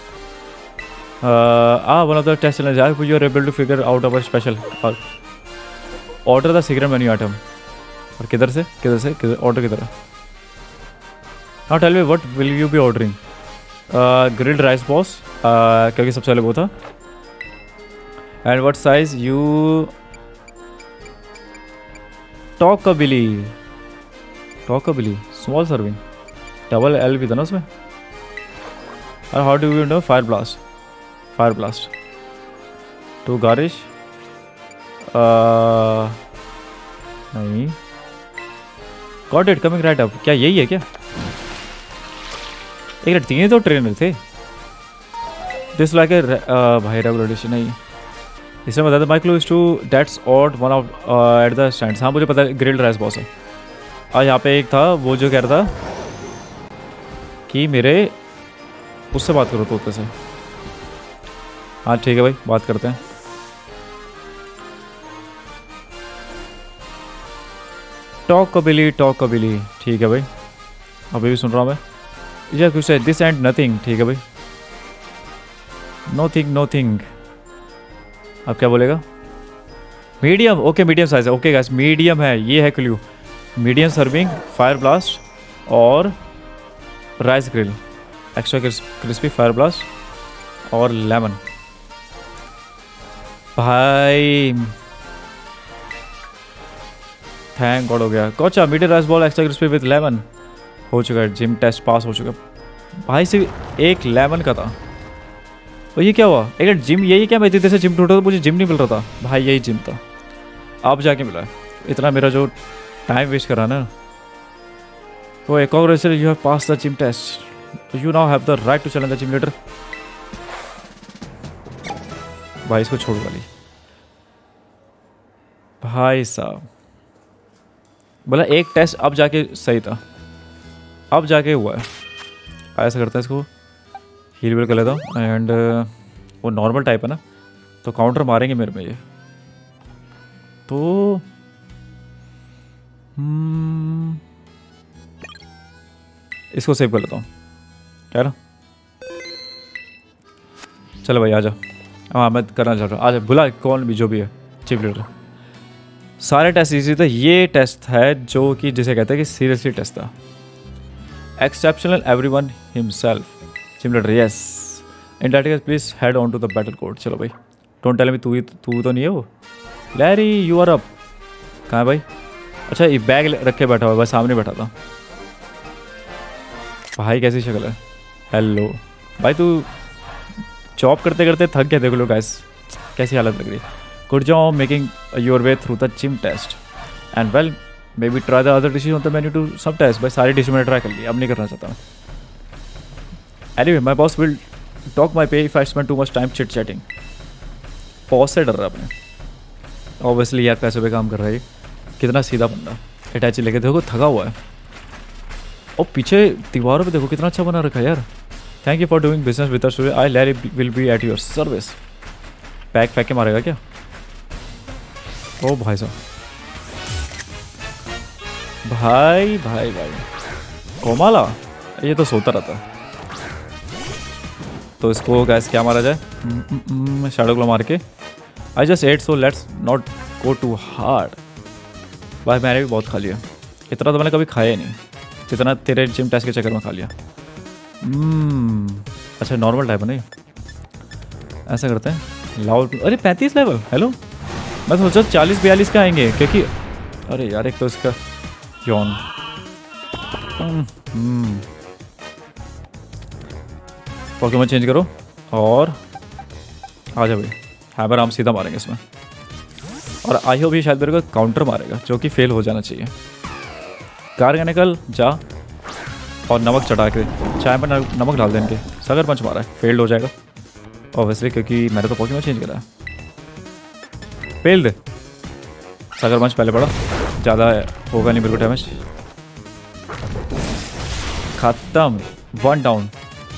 One of the test challenge you are able to figure out our special order the secret menu item. और किधर से ऑर्डर किधर है? Now tell me what will you be ordering? Grilled rice boss क्योंकि सबसे पहले वो था। And what size you? Squawkabilly small serving. Double L भी था ना उसमें। और how do you know? Fire blast to garnish. नहीं got it coming right up. क्या यही है क्या? एक मिनट, तीन तो ट्रेनर थे। दिस लाइक ए भाई रेगुलर डिश नहीं। इसमें बता दो my clue is to that's odd one of at the stand. हाँ मुझे पता है ग्रिल्ड राइस बॉस है। और यहाँ पे एक था वो जो कह रहा था कि मेरे उससे बात करो तोते से। हाँ ठीक है भाई बात करते हैं। टॉकबिली ठीक है भाई, अभी भी सुन रहा हूँ मैं। या कुछ है दिस एंड नथिंग। ठीक है भाई नो थिंग नो थिंग। अब क्या बोलेगा? मीडियम, ओके मीडियम साइज है। ओके गाइस मीडियम है, ये है clue. Medium serving, fire blast और rice grill, extra crispy fire blast और लेमन। भाई थैंक गॉड हो गया। कोचा medium rice ball extra crispy with lemon हो चुका है। जिम टेस्ट पास हो चुका है। भाई सिर्फ एक लेमन का था। और ये क्या हुआ? एक जिम, यही क्या? मैं इतनी देर से जिम ढूंढ रहा था, मुझे जिम नहीं मिल रहा था। भाई यही जिम था, अब जाके मिला है। इतना मेरा जो टाइम वेस्ट करा ना। वो एक और you have pass the gym test, you now have the right to challenge the gym leader. भाई इसको छोड़ वाली। भाई साहब बोला एक टेस्ट अब जाके सही था, अब जाके हुआ है। ऐसा करता है इसको हील विल कर लेता हूँ। एंड वो नॉर्मल टाइप है ना, तो काउंटर मारेंगे मेरे में ये। तो इसको सेव कर लेता हूँ क्या ना। चलो भाई आजा। हाँ मैं करना चाह रहा हूँ, आजा। बुला कौन भी जो भी है चीफ लीडर। सारे टेस्ट इजी थे, ये टेस्ट है जो कि जिसे कहते हैं कि सीरियसली टेस्ट था। Exceptional everyone himself gym leader yes. In that case please head on to the battle court. चलो भाई डोंट टेल मी तू तो नहीं है वो। Larry you are up. कहाँ है भाई? अच्छा ये बैग रख के बैठा हुआ है, बस सामने बैठा था। भाई कैसी शक्ल है। हेलो भाई, तू जॉब करते करते थक गया। देखो लो गाइस कैसी हालत लग रही है। Good job making your way through the gym test and well maybe try the other dishes on the menu to sub test. भाई सारी डिश मैंने ट्राई कर ली, अब नहीं करना चाहता मैं। Anyway my boss will talk my pay if I spend too much time chit chatting. Boss से डर रहा अपने ऑब्वियसली यार, पैसे पे काम कर रहा है। कितना सीधा बंदा, अटैची लेके देखो थका हुआ है। और पीछे दीवारों पे देखो कितना अच्छा बना रखा है यार। Thank you for doing business with us today, I Larry will be at your service. पैक फेंक के मारेगा क्या? ओ भाई साहब, भाई भाई भाई कोमाला ये तो सोता रहता है। तो इसको गैस क्या मारा जाए? शैडो ग्लो मार के। I just ate so let's not go too hard. भाई मैंने भी बहुत खा लिया, इतना तो मैंने कभी खाया ही नहीं जितना तेरे जिम टेस्ट के चक्कर में खा लिया। अच्छा नॉर्मल टाइप है नहीं, ऐसा करते हैं लाउड। अरे 35 लेवल, हेलो। मैं सोचा 40-42 का आएंगे क्योंकि अरे यार एक तो इसका यौन। पोकेमॉन चेंज करो और आ जाओ भाई। हैमर आर्म सीधा मारेंगे इसमें। और आई होप ये शायद मेरे को काउंटर मारेगा जो कि फेल हो जाना चाहिए। कार का निकल जा और नमक चढ़ा के चाय में नमक डाल दें इनके। सगर पंच मारा है, फेल्ड हो जाएगा ऑब्वियसली क्योंकि मैंने तो पोकेमॉन चेंज करा है। फेल दे सगर पंच पहले पड़ा, ज़्यादा होगा नहीं मेरे को डैमेज। खत्म, 1 डाउन।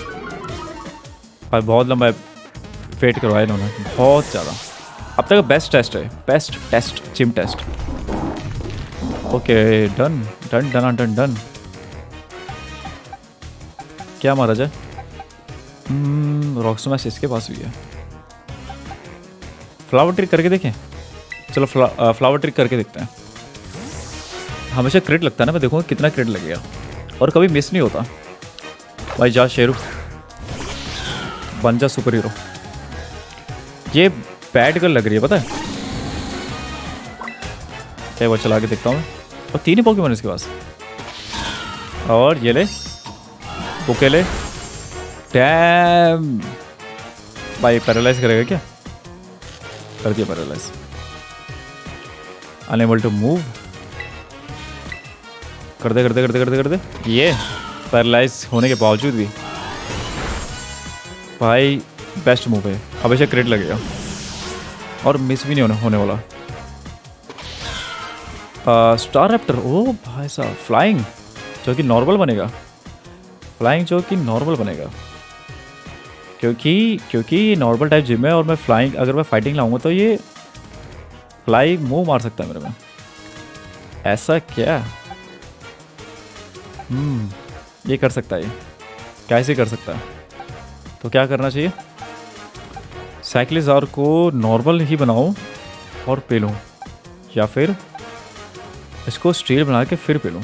भाई बहुत लंबा वेट करवाया इन्होंने, बहुत ज़्यादा। अब तक बेस्ट टेस्ट है, best test gym test. Okay done done done done done. क्या मारा जाए? रॉक स्मैश इसके पास भी है। फ्लावर ट्रिक करके देखें। चलो फ्लावर ट्रिक करके देखते हैं। हमेशा क्रिट लगता है ना, मैं देखूँगा कितना क्रिट लगेगा और कभी मिस नहीं होता। भाई जा शेरू, बन जा सुपर हीरो। ये बैड गर्ल लग रही है पता है क्या? वो चला के देखता हूँ। और 3 ही पोकेमॉन इसके पास। और ये ले बुके ले। डैम भाई पैरालाइज करेगा क्या? कर दिया पैरालाइज। Unable to move. कर दे कर दे कर दे कर दे कर दे। ये पैरालाइज होने के बावजूद भी भाई बेस्ट मूव है। अब ऐसे क्रिट लगेगा और मिस भी नहीं होने वाला। स्टार रैप्टर, ओ भाई साहब फ्लाइंग जो कि नॉर्मल बनेगा। फ्लाइंग जो कि नॉर्मल बनेगा क्योंकि नॉर्मल टाइप जिम है और मैं फ्लाइंग अगर मैं फाइटिंग लाऊंगा तो ये फ्लाई मूव मार सकता है मेरे में। ऐसा क्या? ये कर सकता है, ये कैसे कर सकता है? तो क्या करना चाहिए? साइक्लिजार को नॉर्मल ही बनाऊं और पी लूँ, या फिर इसको स्टील बना के फिर पी लूँ।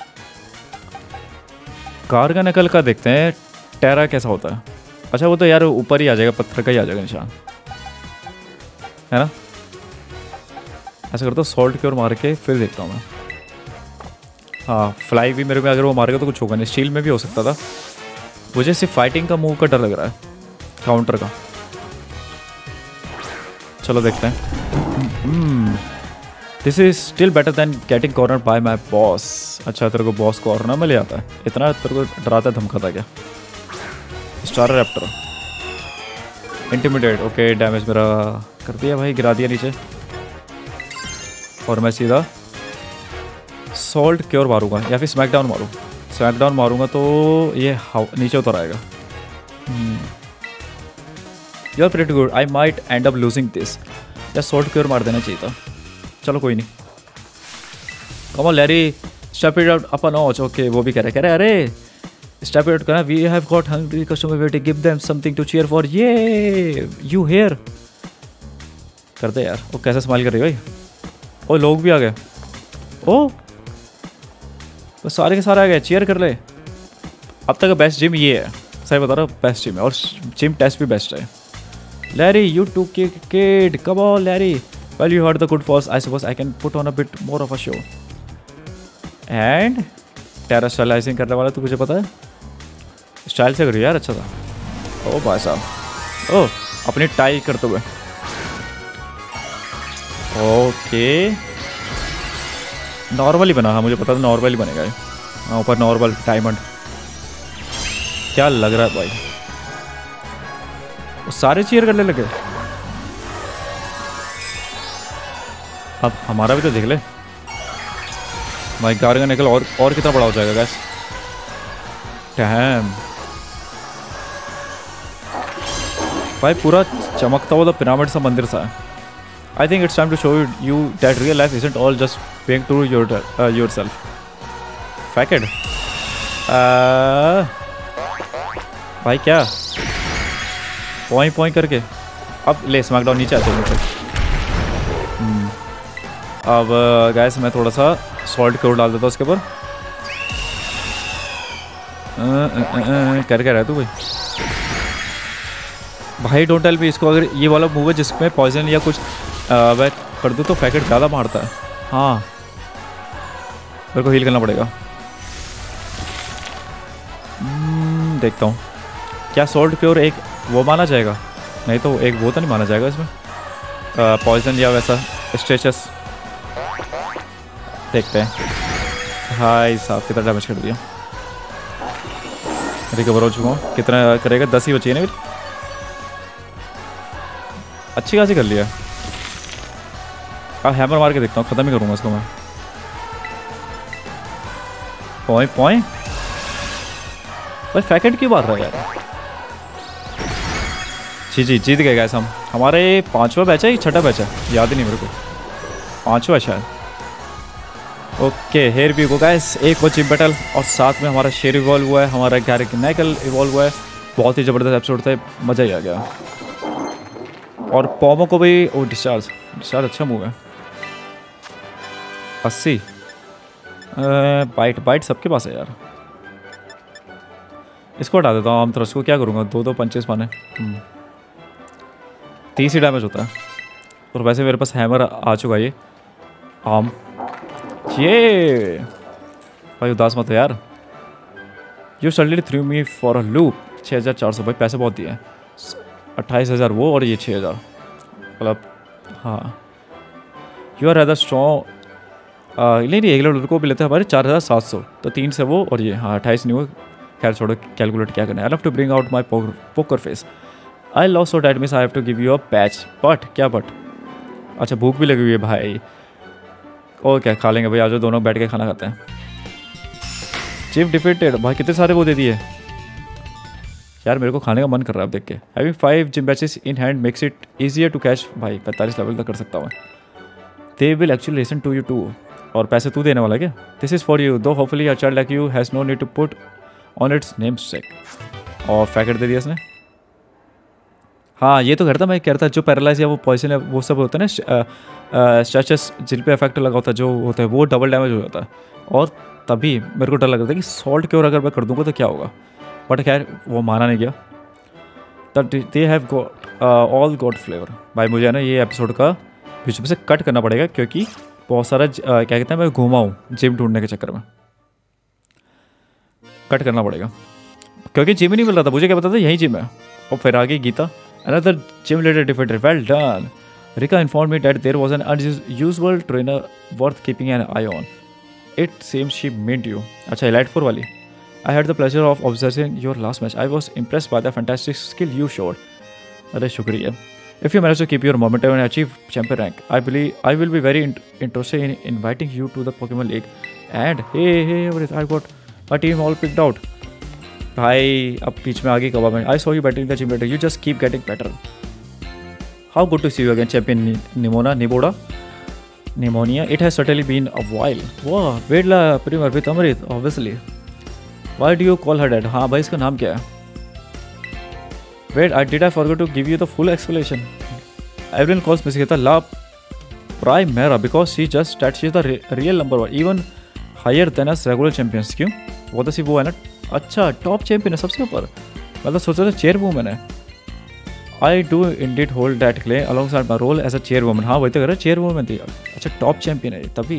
कार का नकल का देखते हैं टेरा कैसा होता है। अच्छा वो तो यार ऊपर ही आ जाएगा, पत्थर का ही आ जाएगा निशान, है ना। ऐसा करता हूँ सॉल्ट की ओर मार के फिर देखता हूँ मैं। हाँ फ्लाई भी मेरे में अगर वो मारेगा तो कुछ होगा नहीं। स्टील में भी हो सकता था। मुझे सिर्फ फाइटिंग का मूव का डर लग रहा है, काउंटर का। चलो देखते हैं। This is still better than getting corner by my boss. अच्छा तेरे को बॉस कॉर्नर में ले आता है, इतना तेरे को डराता धमकाता क्या। Staraptor intimidate, okay damage मेरा कर दिया भाई, गिरा दिया नीचे। और मैं सीधा सॉल्ट क्योर मारूंगा या फिर स्मैकडाउन मारूँ। स्मैकडाउन मारूंगा तो ये नीचे उतर आएगा। You are pretty good, I might end up losing this. या सॉल्ट क्योर मार देना चाहिए था। चलो कोई नहीं। Come on Larry, step it out up a notch. Okay वो भी कह रहे अरे स्टेप इट आउट करना। We have got hungry customer waiting, give them something to cheer for. ये यू हियर कर दे यार। वो कैसे स्माइल कर रही है भाई। ओ लोग भी आ गए। ओ तो सारे के सारे आ गए, चीयर कर ले। अब तक का बेस्ट जिम ये है, सही बता रहा हूँ, बेस्ट जिम है। और जिम टेस्ट भी बेस्ट है। Larry you too kid, come on Larry. Well you heard the good force, I suppose I can put on a bit more of a show. And terastallizing करने वाला, तू मुझे पता है style से करिए यार, अच्छा था। ओ भाई साहब, ओ अपनी टाई करते हुए। ओके नॉर्मल ही बना। हाँ मुझे पता था नॉर्मल ही बनेगा। हाँ ऊपर नॉर्मल डायमंड। क्या लग रहा है भाई, वो सारे चीयर करने लगे। अब हमारा भी तो देख ले भाई, कार का निकल और कितना बड़ा हो जाएगा गैस। डैम भाई पूरा चमकता हुआ पिरामिड सा मंदिर सा है। I think it's time to show you that real life isn't all just being true yourself. Facked. भाई क्या पॉइंट करके अब ले स्मैकडाउन नीचे आते हैं। अब गैस मैं थोड़ा सा सॉल्ट क्योर डाल देता हूँ उसके ऊपर। कर क्या रहा है तू भाई डोंट टेल मी। इसको अगर ये वाला मूव है जिसमें पॉइजन या कुछ वह कर दो तो फैकेट ज़्यादा मारता है। हाँ मेरे को हील करना पड़ेगा। देखता हूँ क्या सॉल्ट क्योर एक वो माना जाएगा, नहीं तो एक वो तो नहीं माना जाएगा इसमें पॉइजन या वैसा स्ट्रेचेस। देखते हैं। हाय साहब कितना डैमेज कर दिया। रिकवर हो चुका हूँ। कितना करेगा, 10 ही बची है ना। अच्छी खासी कर लिया। अब हैमर मार के देखता हूँ, ख़त्म ही करूँगा इसको मैं। पॉइंट भाई फैकेट क्यों मार रहा है यार। जी जीत गए गाइस हम। हमारे 5वां बैच है या 6ठा बैच है, याद ही नहीं मेरे को। 5वां शायद। ओके हेयर भी गो गाइस, एक वो जिम बैटल और साथ में हमारा शेर इवॉल्व हुआ है, हमारा गैरिक नाइकल इवॉल्व हुआ है। बहुत ही ज़बरदस्त एपिसोड था, मज़ा ही आ गया। और पॉमो को भी ओ डिस्चार्ज अच्छा मूव है। 80 बाइट सबके पास है यार। इसको हटा देता हूँ। आम थ्रस्ट को क्या करूँगा, 2 पंचेस पाने। 30 ही डैमेज होता है। और वैसे मेरे पास हैमर आ चुका है ये आम। ये भाई उदास मत हो यार। You suddenly threw me for a loop. 6400 भाई पैसे बहुत दिए हैं। 28,000 वो और ये 6,000 मतलब। हाँ यू आर रैदर स्ट्रॉन्ग। नहीं एक लड़के को भी लेते हैं हमारे 4,700, तो 3 से वो और ये। हाँ 28 नहीं हुआ। खैर छोड़ो कैलकुलेट क्या करना है। I love to bring out my poker face. I love so that means I have to give you a patch. But क्या बट, अच्छा भूख भी लगी हुई है भाई। और क्या खा लेंगे भाई, आज दोनों बैठ के खाना खाते हैं। चीफ डिफीटेड भाई, कितने सारे वो दे दिए यार, मेरे को खाने का मन कर रहा है अब देख के। Having 5 gym badges in hand makes it easier to catch. भाई 45 लेवल तक कर सकता हूँ। They will actually listen to you too. और पैसे तू देने वाला है क्या? This is for you though hopefully a child like you has no need to put on its name sake. और फैकेट दे दिया इसने। हाँ ये तो करता, मैं कह रहा था जो पैरालाइज या वो पॉइजन है वो सब होता है ना, स्ट्रेचेस जिन पे इफेक्ट लगा होता है जो होता है वो डबल डैमेज हो जाता है। और तभी मेरे को डर लग रहा था कि सॉल्ट क्योर अगर मैं कर दूंगा तो क्या होगा, बट खैर वो माना नहीं गया। They have got all god flavour. भाई मुझे है ना ये एपिसोड का बीच में से कट करना पड़ेगा क्योंकि बहुत सारा क्या कहते हैं मैं घूमा हूँ जिम ढूंढने के चक्कर में, कट करना पड़ेगा क्योंकि जिम ही नहीं मिल रहा था। मुझे क्या पता था यही जिम है। और फिर आगे Geeta, another gym leader defeated, well done. Rika informed me that there was an unusual trainer worth keeping an eye on. It seems she meant you. अच्छा Elite 4 वाली। I had the pleasure of observing your last match. I was impressed by the fantastic skill you showed. अरे शुक्रिया। If you manage to keep your momentum and achieve champion rank, I believe I will be very interested in inviting you to the Pokemon League. And hey, I got my team all picked out. भाई अब बीच में आगे कब मैं? I saw you batting the gym later. You just keep getting better. How good to see you again, champion Pneumonia. It has certainly been a while. Wow, Vedla Premier with Amrit, obviously. Why do you call her dad? हाँ भाई इसका नाम क्या है? Wait, did I forget to give you the full explanation? Everyone calls Miss Gita La Primera because she is the real number one, even higher than us regular champions. क्यों? वो तो सिर्फ वो है ना, अच्छा टॉप चैंपियन है सबसे ऊपर, मतलब सोचा था चेयर वूमन है। I do indeed hold that claim alongside my role as a chairwoman. हाँ वही तो कर रहा है, चेयर वूमन थी। अच्छा टॉप चैंपियन है तभी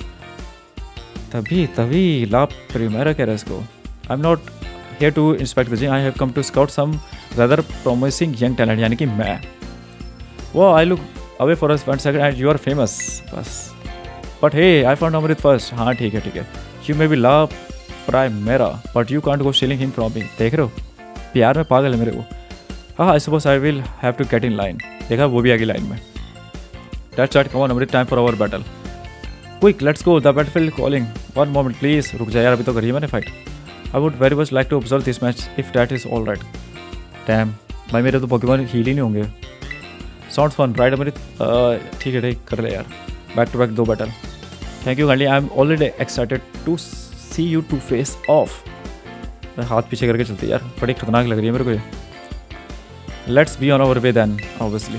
ला प्रीमेरा कह रहा है इसको। I am not here to inspect the gym, I have come to scout some rather promising young talent, यानी कि मैं। वो I look away for us 1 second and you are famous बस, बट हे आई फाउंड अमृत first. हाँ ठीक है, you may be La Primera but you can't go stealing him from me. देख रहे हो प्यार में पागल है मेरे को। हाँ I suppose I will have to get in line. देखा वो भी आ गई लाइन में। Let's start, come on Amrit, time for our battle. Quick, let's go, the battlefield calling. One moment please, रुक जा यार, अभी तो करी है मैंने fight. I would very much like to observe this match if that is all right. Damn, भाई मेरे तो पोकेमॉन हील ही नहीं होंगे। Sounds fun, right अमृत? ठीक है कर ले यार, back to back 2 battle. Thank you गांडी, I am already excited to see you two face off. हाथ पीछे करके चलती यार, बड़ी खतरनाक लग रही है मेरे को ये। Let's be on our way then obviously.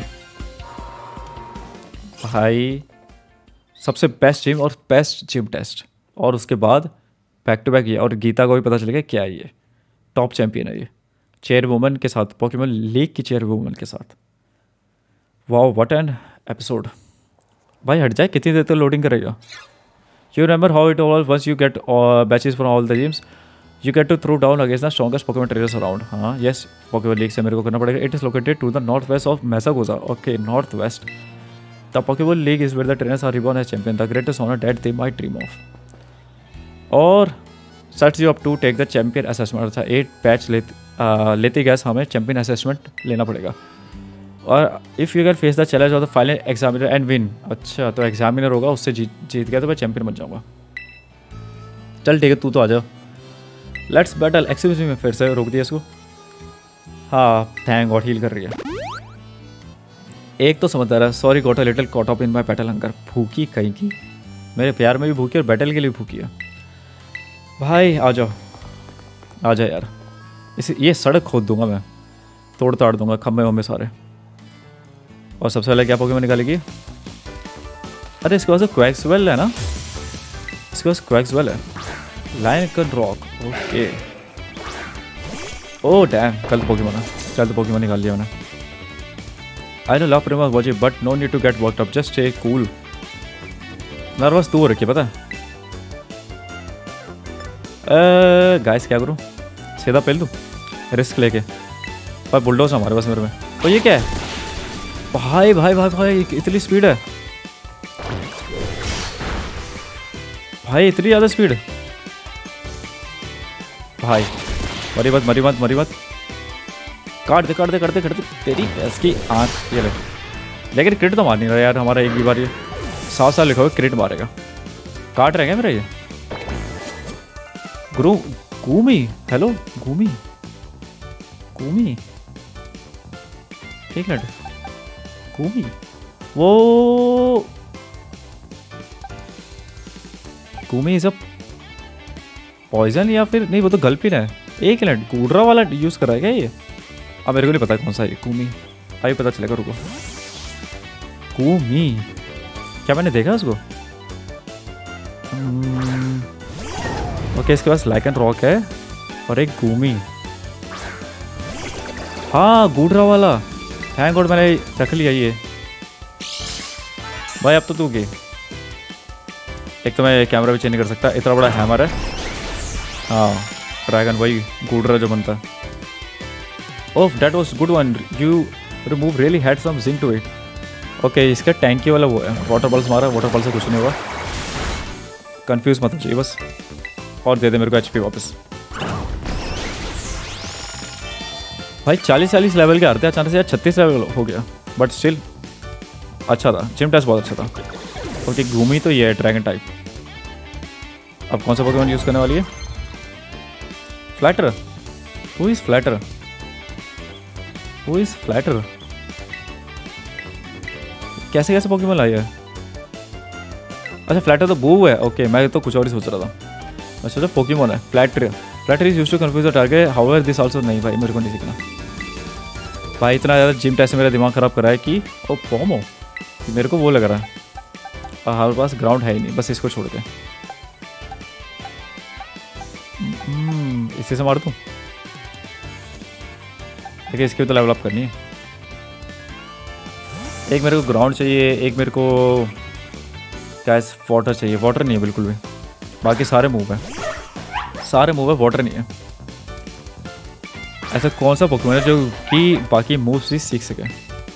भाई सबसे बेस्ट जिम और बेस्ट जिम टेस्ट, और उसके बाद बैक टू बैक ये, और गीता को भी पता चलेगा क्या है ये टॉप चैंपियन है ये, चेयर वुमन के साथ, पोकेमॉन लीग की चेयर वुमन के साथ। Wow what an episode. भाई हट जाए, कितनी देर तक लोडिंग करेगा। You remember how it all once you get badges from all the gyms you get to throw down against the strongest Pokemon trainers around. हाँ यस, पोकेमॉन लीग से मेरे को करना पड़ेगा। It is located to the north west of Mesagoza. Okay north west. The Pokemon league is where the trainers are reborn as champion, the greatest honour that they might dream of. और sets you up to take the champion assessment. अच्छा 8 batch लेते gas हमें champion assessment लेना पड़ेगा। और if you can face the challenge of the final examiner and win. अच्छा तो examiner होगा, उससे जीत गया तो मैं चैंपियन बन जाऊँगा। चल ठीक है, तू तो आ जा। Let's battle. एक्सक्यूज मी, मैं फिर से रोक दिया इसको। हाँ थैंक गॉड हील कर रही है। एक तो समझदार है। Sorry got a little caught up in my battle hunger. भूखी कहीं की, मेरे प्यार में भी भूखी और बैटल के लिए भूखी है। भाई आ जाओ आ जाओ यार, ये सड़क खोद दूंगा मैं, तोड़ ताड़ दूंगा खम्भे वम्बे सारे। और सबसे पहले क्या पोकेमॉन निकालेगी? अरे इसके पास क्वैक्सवेल है ना, इसके पास क्वैक्सवेल है। Lion rock, okay. Oh damn, कल तो पोकेमॉन है, कल तो पोकेमॉन निकाल लिया मैंने। आई नो लव प्रेमा watch it but no need to get worked up, just stay cool. Nervous तू हो रखी है पता है। गाइस क्या करूँ, सीधा पहल दूँ रिस्क लेके, पर बुलडोज हमारे पास मेरे में। तो ये क्या है भाई भाई भाई भाई, इतनी स्पीड है भाई, इतनी ज़्यादा स्पीड भाई। मरी मत मरी मत मरी मत, काट दे काट दे काट दे काट दे तेरी भैंस की आँख। ये ले, लेकिन क्रिट तो मार नहीं रहा यार हमारा, एक भी बार ये 7 साल लिखा हुआ क्रिट मारेगा। काट रहेगा मेरा ये गूमी। हेलो गूमी, गूमी एक मिनट, गूमी वो गूमी इज अ पॉइजन या फिर नहीं, वो तो गल्प ही रहा है। एक मिनट, कूडरा वाला यूज़ कर रहा है क्या ये? अब मेरे को नहीं पता कौन सा है गूमी। अभी पता चलेगा, रुको। कूमी, क्या मैंने देखा उसको? ओके, इसके पास लाइकन रॉक है और एक कूमी। हाँ, गूडरा वाला, थैंक गॉड मैंने रख लिया ये। भाई अब तो तू गई। एक तो मैं कैमरा भी चेंज नहीं कर सकता, इतना बड़ा हैमर है। हाँ, ड्रैगन भाई गूडरा जो बनता है। Oh that was good one, you remove really had some zing to it. Okay, इसका टैंकी वाला वो है, वाटर बॉल्स मारा, वाटर बॉल से कुछ नहीं होगा, कंफ्यूज मत हो चाहिए बस। और दे दे मेरे को एचपी वापस। भाई 40 लेवल के आते हैं अचानक से, यार 36 लेवल हो गया, बट स्टिल अच्छा था। जिम टेस्ट बहुत अच्छा था। ओके, घूमी तो ये है ड्रैगन टाइप। अब कौन सा पोकेमॉन यूज़ करने वाली है? Flatter. Who is flatter? Who is flatter? कैसे कैसे पोकेमॉन लाई है? अच्छा, फ्लैटर तो बू है। ओके, मैं तो कुछ और ही सोच रहा था। अच्छा जो पोकेमॉन है flatter. Flatter is used to confuse the target, however this also. नहीं भाई, मेरे को नहीं सीखना भाई। इतना ज़्यादा जिम टेस्ट से मेरा दिमाग ख़राब करा है कि ओ पोमो, मेरे को वो लग रहा है हमारे पास ग्राउंड है ही नहीं, बस इसको छोड़ के इसी से मार दूँ। देखिए, इसकी भी तो लेवल अप करनी है। एक मेरे को ग्राउंड चाहिए, एक मेरे को गैस वाटर चाहिए। वाटर नहीं है बिल्कुल भी, बाकी सारे मूव है, सारे मूव है, वाटर नहीं है। ऐसा कौन सा पोकेमॉन है जो कि बाकी मूव्स भी सीख सके?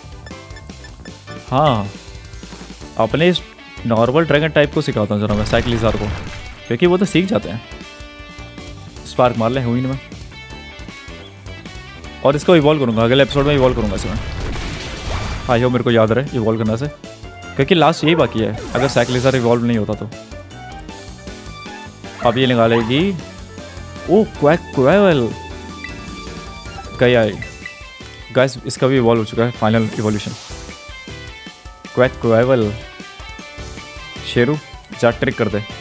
हाँ, अपने नॉर्मल ड्रैगन टाइप को सिखाता हूँ जरा मैं, साइक्लिजार को, क्योंकि वो तो सीख जाते हैं। स्पार्क मार ले हुई में, और इसको इवॉल्व करूँगा अगले एपिसोड में, इवॉल्व करूँगा इसमें। हाँ यो मेरे को याद रहे इवॉल्व करना से, क्योंकि लास्ट यही बाकी है अगर साइक्लिजार इवॉल्व नहीं होता तो। अब ये निकालेगी, ओ क्वैकवेल गया है गाइस, इसका भी इवॉल्व हो चुका है, फाइनल इवोल्यूशन। क्वैकवेल शेरू जा ट्रिक कर दे,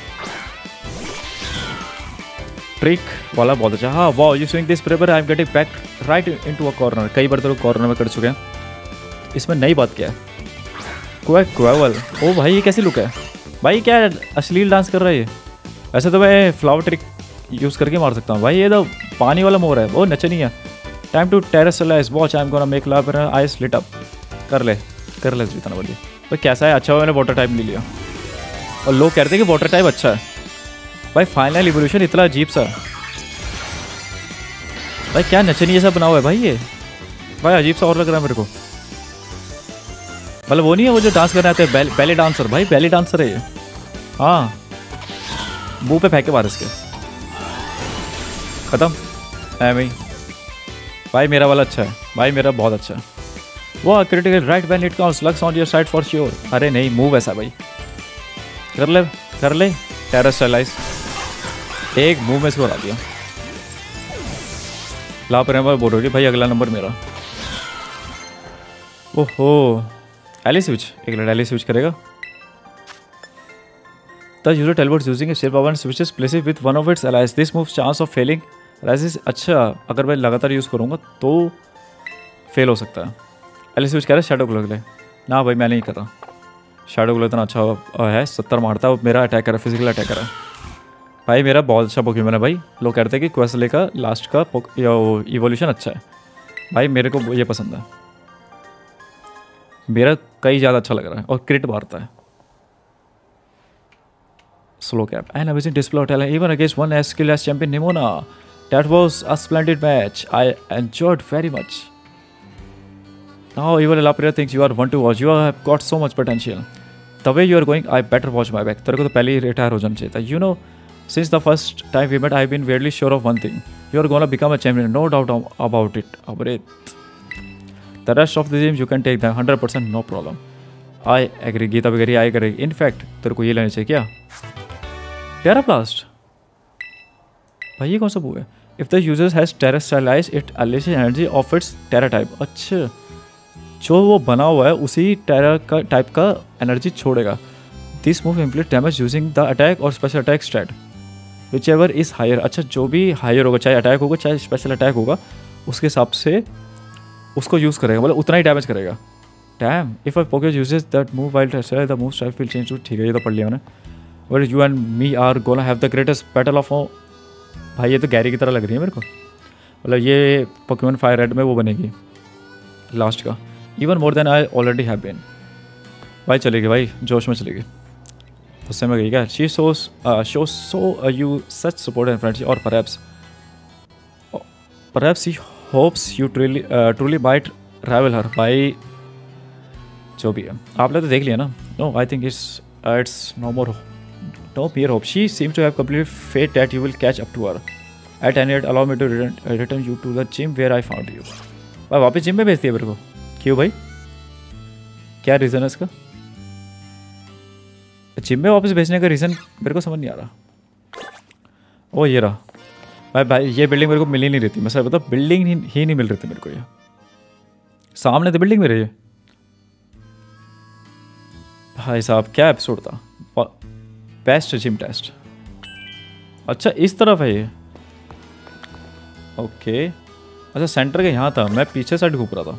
ट्रिक वाला बहुत अच्छा। हाँ wow, you swing this proper, I am getting back right into a corner. कई बार तो कॉर्नर में कर चुके हैं, इसमें नई बात क्या है? क्वैकवेल, ओ भाई ये कैसी लुक है भाई, क्या अश्लील डांस कर रहा है ये। वैसे तो मैं फ्लावर ट्रिक यूज़ करके मार सकता हूँ भाई, ये तो पानी वाला मोर है, वो नचनी है। Time to terastallize watch, I am gonna make love ice lit up. कर ले जितना बढ़िया भाई। कैसा है? अच्छा हुआ मैंने वाटर टाइप नहीं लिया, और लोग कहते हैं कि वाटर टाइप अच्छा है भाई। फाइनल इवोल्यूशन इतना अजीब सा भाई, क्या नचनी जैसा बना हुआ है भाई ये भाई, अजीब सा और लग रहा है मेरे को। मतलब वो नहीं है वो जो डांस करने आते हैं, बैले डांसर भाई, बैले डांसर है ये। हाँ, मुंह पे फेंके बार इसके, खत्म एम भाई। मेरा वाला अच्छा है भाई, मेरा बहुत अच्छा है। वो critical right when it counts, luck's on your side for sure. अरे नहीं, मूव ऐसा भाई, कर ले टेरेस्ट्रियलाइज, एक मूव में इसको हरा दिया। लापरवाही बोल रही भाई, अगला नंबर मेरा। ओहो, एली स्विच, एक लड़ा एली स्विच करेगा। The user teleports using a shield power and switches places with one of its allies. This moves chance of failing rises। अच्छा, अगर मैं लगातार यूज़ करूँगा तो फेल हो सकता है। एली स्विच कह रहा है शैडो ग्लो के लिए। ना भाई मैं नहीं कर रहा, शैडो ग्लो इतना अच्छा है, 70 मारता है, मेरा अटैकर है, फिजिकल अटैकर है भाई। मेरा बहुत अच्छा पोकेमॉन है भाई। लोग कहते हैं कि क्वेस्ले का लास्ट का इवोल्यूशन अच्छा है भाई, मेरे को ये पसंद है, मेरा कई ज़्यादा अच्छा लग रहा है, और क्रिट मारता है। Slow cap and amazing display of talent even against one as skilled as champion Nimona. That was a splendid match. I enjoyed very much. Now even Lapria thinks you are one to watch. You have got so much potential. The way you are going, I better watch my back. तेरे को तो पहले ही retire हो जाना चाहिए था. You know, since the first time we met, I've been weirdly sure of one thing. You are gonna become a champion. No doubt about it. Abret. The rest of the games you can take them 100%, no problem. I agree. Gita भी करी, I agree. In fact, तेरे को ये लेना चाहिए क्या? टेरा blast भाई, ये कौन सा मूव है? If the user has terastallize it unleashes energy of its Tera type. अच्छा, जो वो बना हुआ है उसी टेरा का टाइप का एनर्जी छोड़ेगा। This move inflict damage using the attack और special attack stat whichever is higher. अच्छा, जो भी हायर होगा, चाहे अटैक होगा चाहे स्पेशल अटैक होगा, उसके हिसाब से उसको यूज़ करेगा, मतलब उतना ही डैमेज करेगा। Damn, if a Pokemon uses that move while the move type will change to, ठीक है ये तो पढ़ लिया मैंने। But you and me are gonna have the greatest battle of all, भाई ये तो गैरी की तरह लग रही है मेरे को, मतलब ये पोकेमॉन फायर रेड में वो बनेगी लास्ट का। Even more than I already have been, भाई चलेगी भाई, जोश में चलेगी, उससे मैं गई क्या। She show so you such support and friendship, और perhaps he hopes you truly might rival her, भाई जो भी है आपने तो देख लिया ना। No I think it's no more no mere hope, she seem to have complete faith that you will catch up to her at any rate, allow me to return you to the gym where I found you. भाई वापस gym में भेजती है मेरे को, क्यों भाई, क्या रीज़न है इसका? जिम में वापस भेजने का रीज़न मेरे को समझ नहीं आ रहा। ओ ये रहा भाई, ये बिल्डिंग मेरे को मिल ही नहीं रही थी, मैं सर बता, बिल्डिंग ही नहीं मिल रही थी मेरे को, ये सामने तो बिल्डिंग मेरे, भाई साहब क्या एपिसोड था। बेस्ट जिम टेस्ट, अच्छा इस तरफ है ये, ओके अच्छा सेंटर के यहाँ था, मैं पीछे साइड घूम रहा था।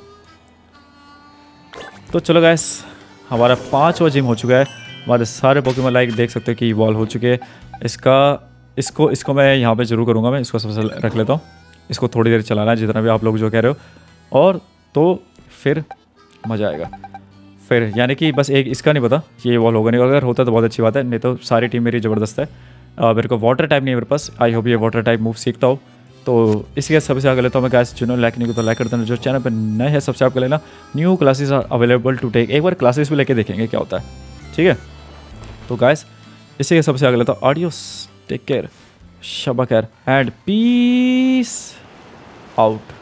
तो चलो गाइस, हमारा 5वां जिम हो चुका है, हमारे सारे पोकेमॉन लाइक देख सकते हो कि इवॉल्व हो चुके हैं। इसको मैं यहाँ पे जरूर करूँगा, मैं इसको सबसे रख लेता हूँ, इसको थोड़ी देर चलाना है जितना भी आप लोग जो कह रहे हो, और तो फिर मज़ा आएगा। फिर यानी कि बस एक इसका नहीं पता ये इवॉल्व होगा नहीं, अगर होता तो बहुत अच्छी बात है, नहीं तो सारी टीम मेरी ज़बरदस्त है। मेरे को वाटर टाइप नहीं है मेरे पास, आई होप ये वाटर टाइप मूव सीखता हो। तो इसी के सबसे आगे लेता हूँ मैं गैस, जिन्होंने लाइक नहीं किया तो लाइक कर देना, जो चैनल पर नए है सब्सक्राइब कर लेना। New classes are available to take, एक बार क्लासेस भी लेके देखेंगे क्या होता है, ठीक है। तो गैस इसी के सबसे आगे लेता हूँ, ऑडियोस टेक केयर, शबा खैर एंड पीस आउट।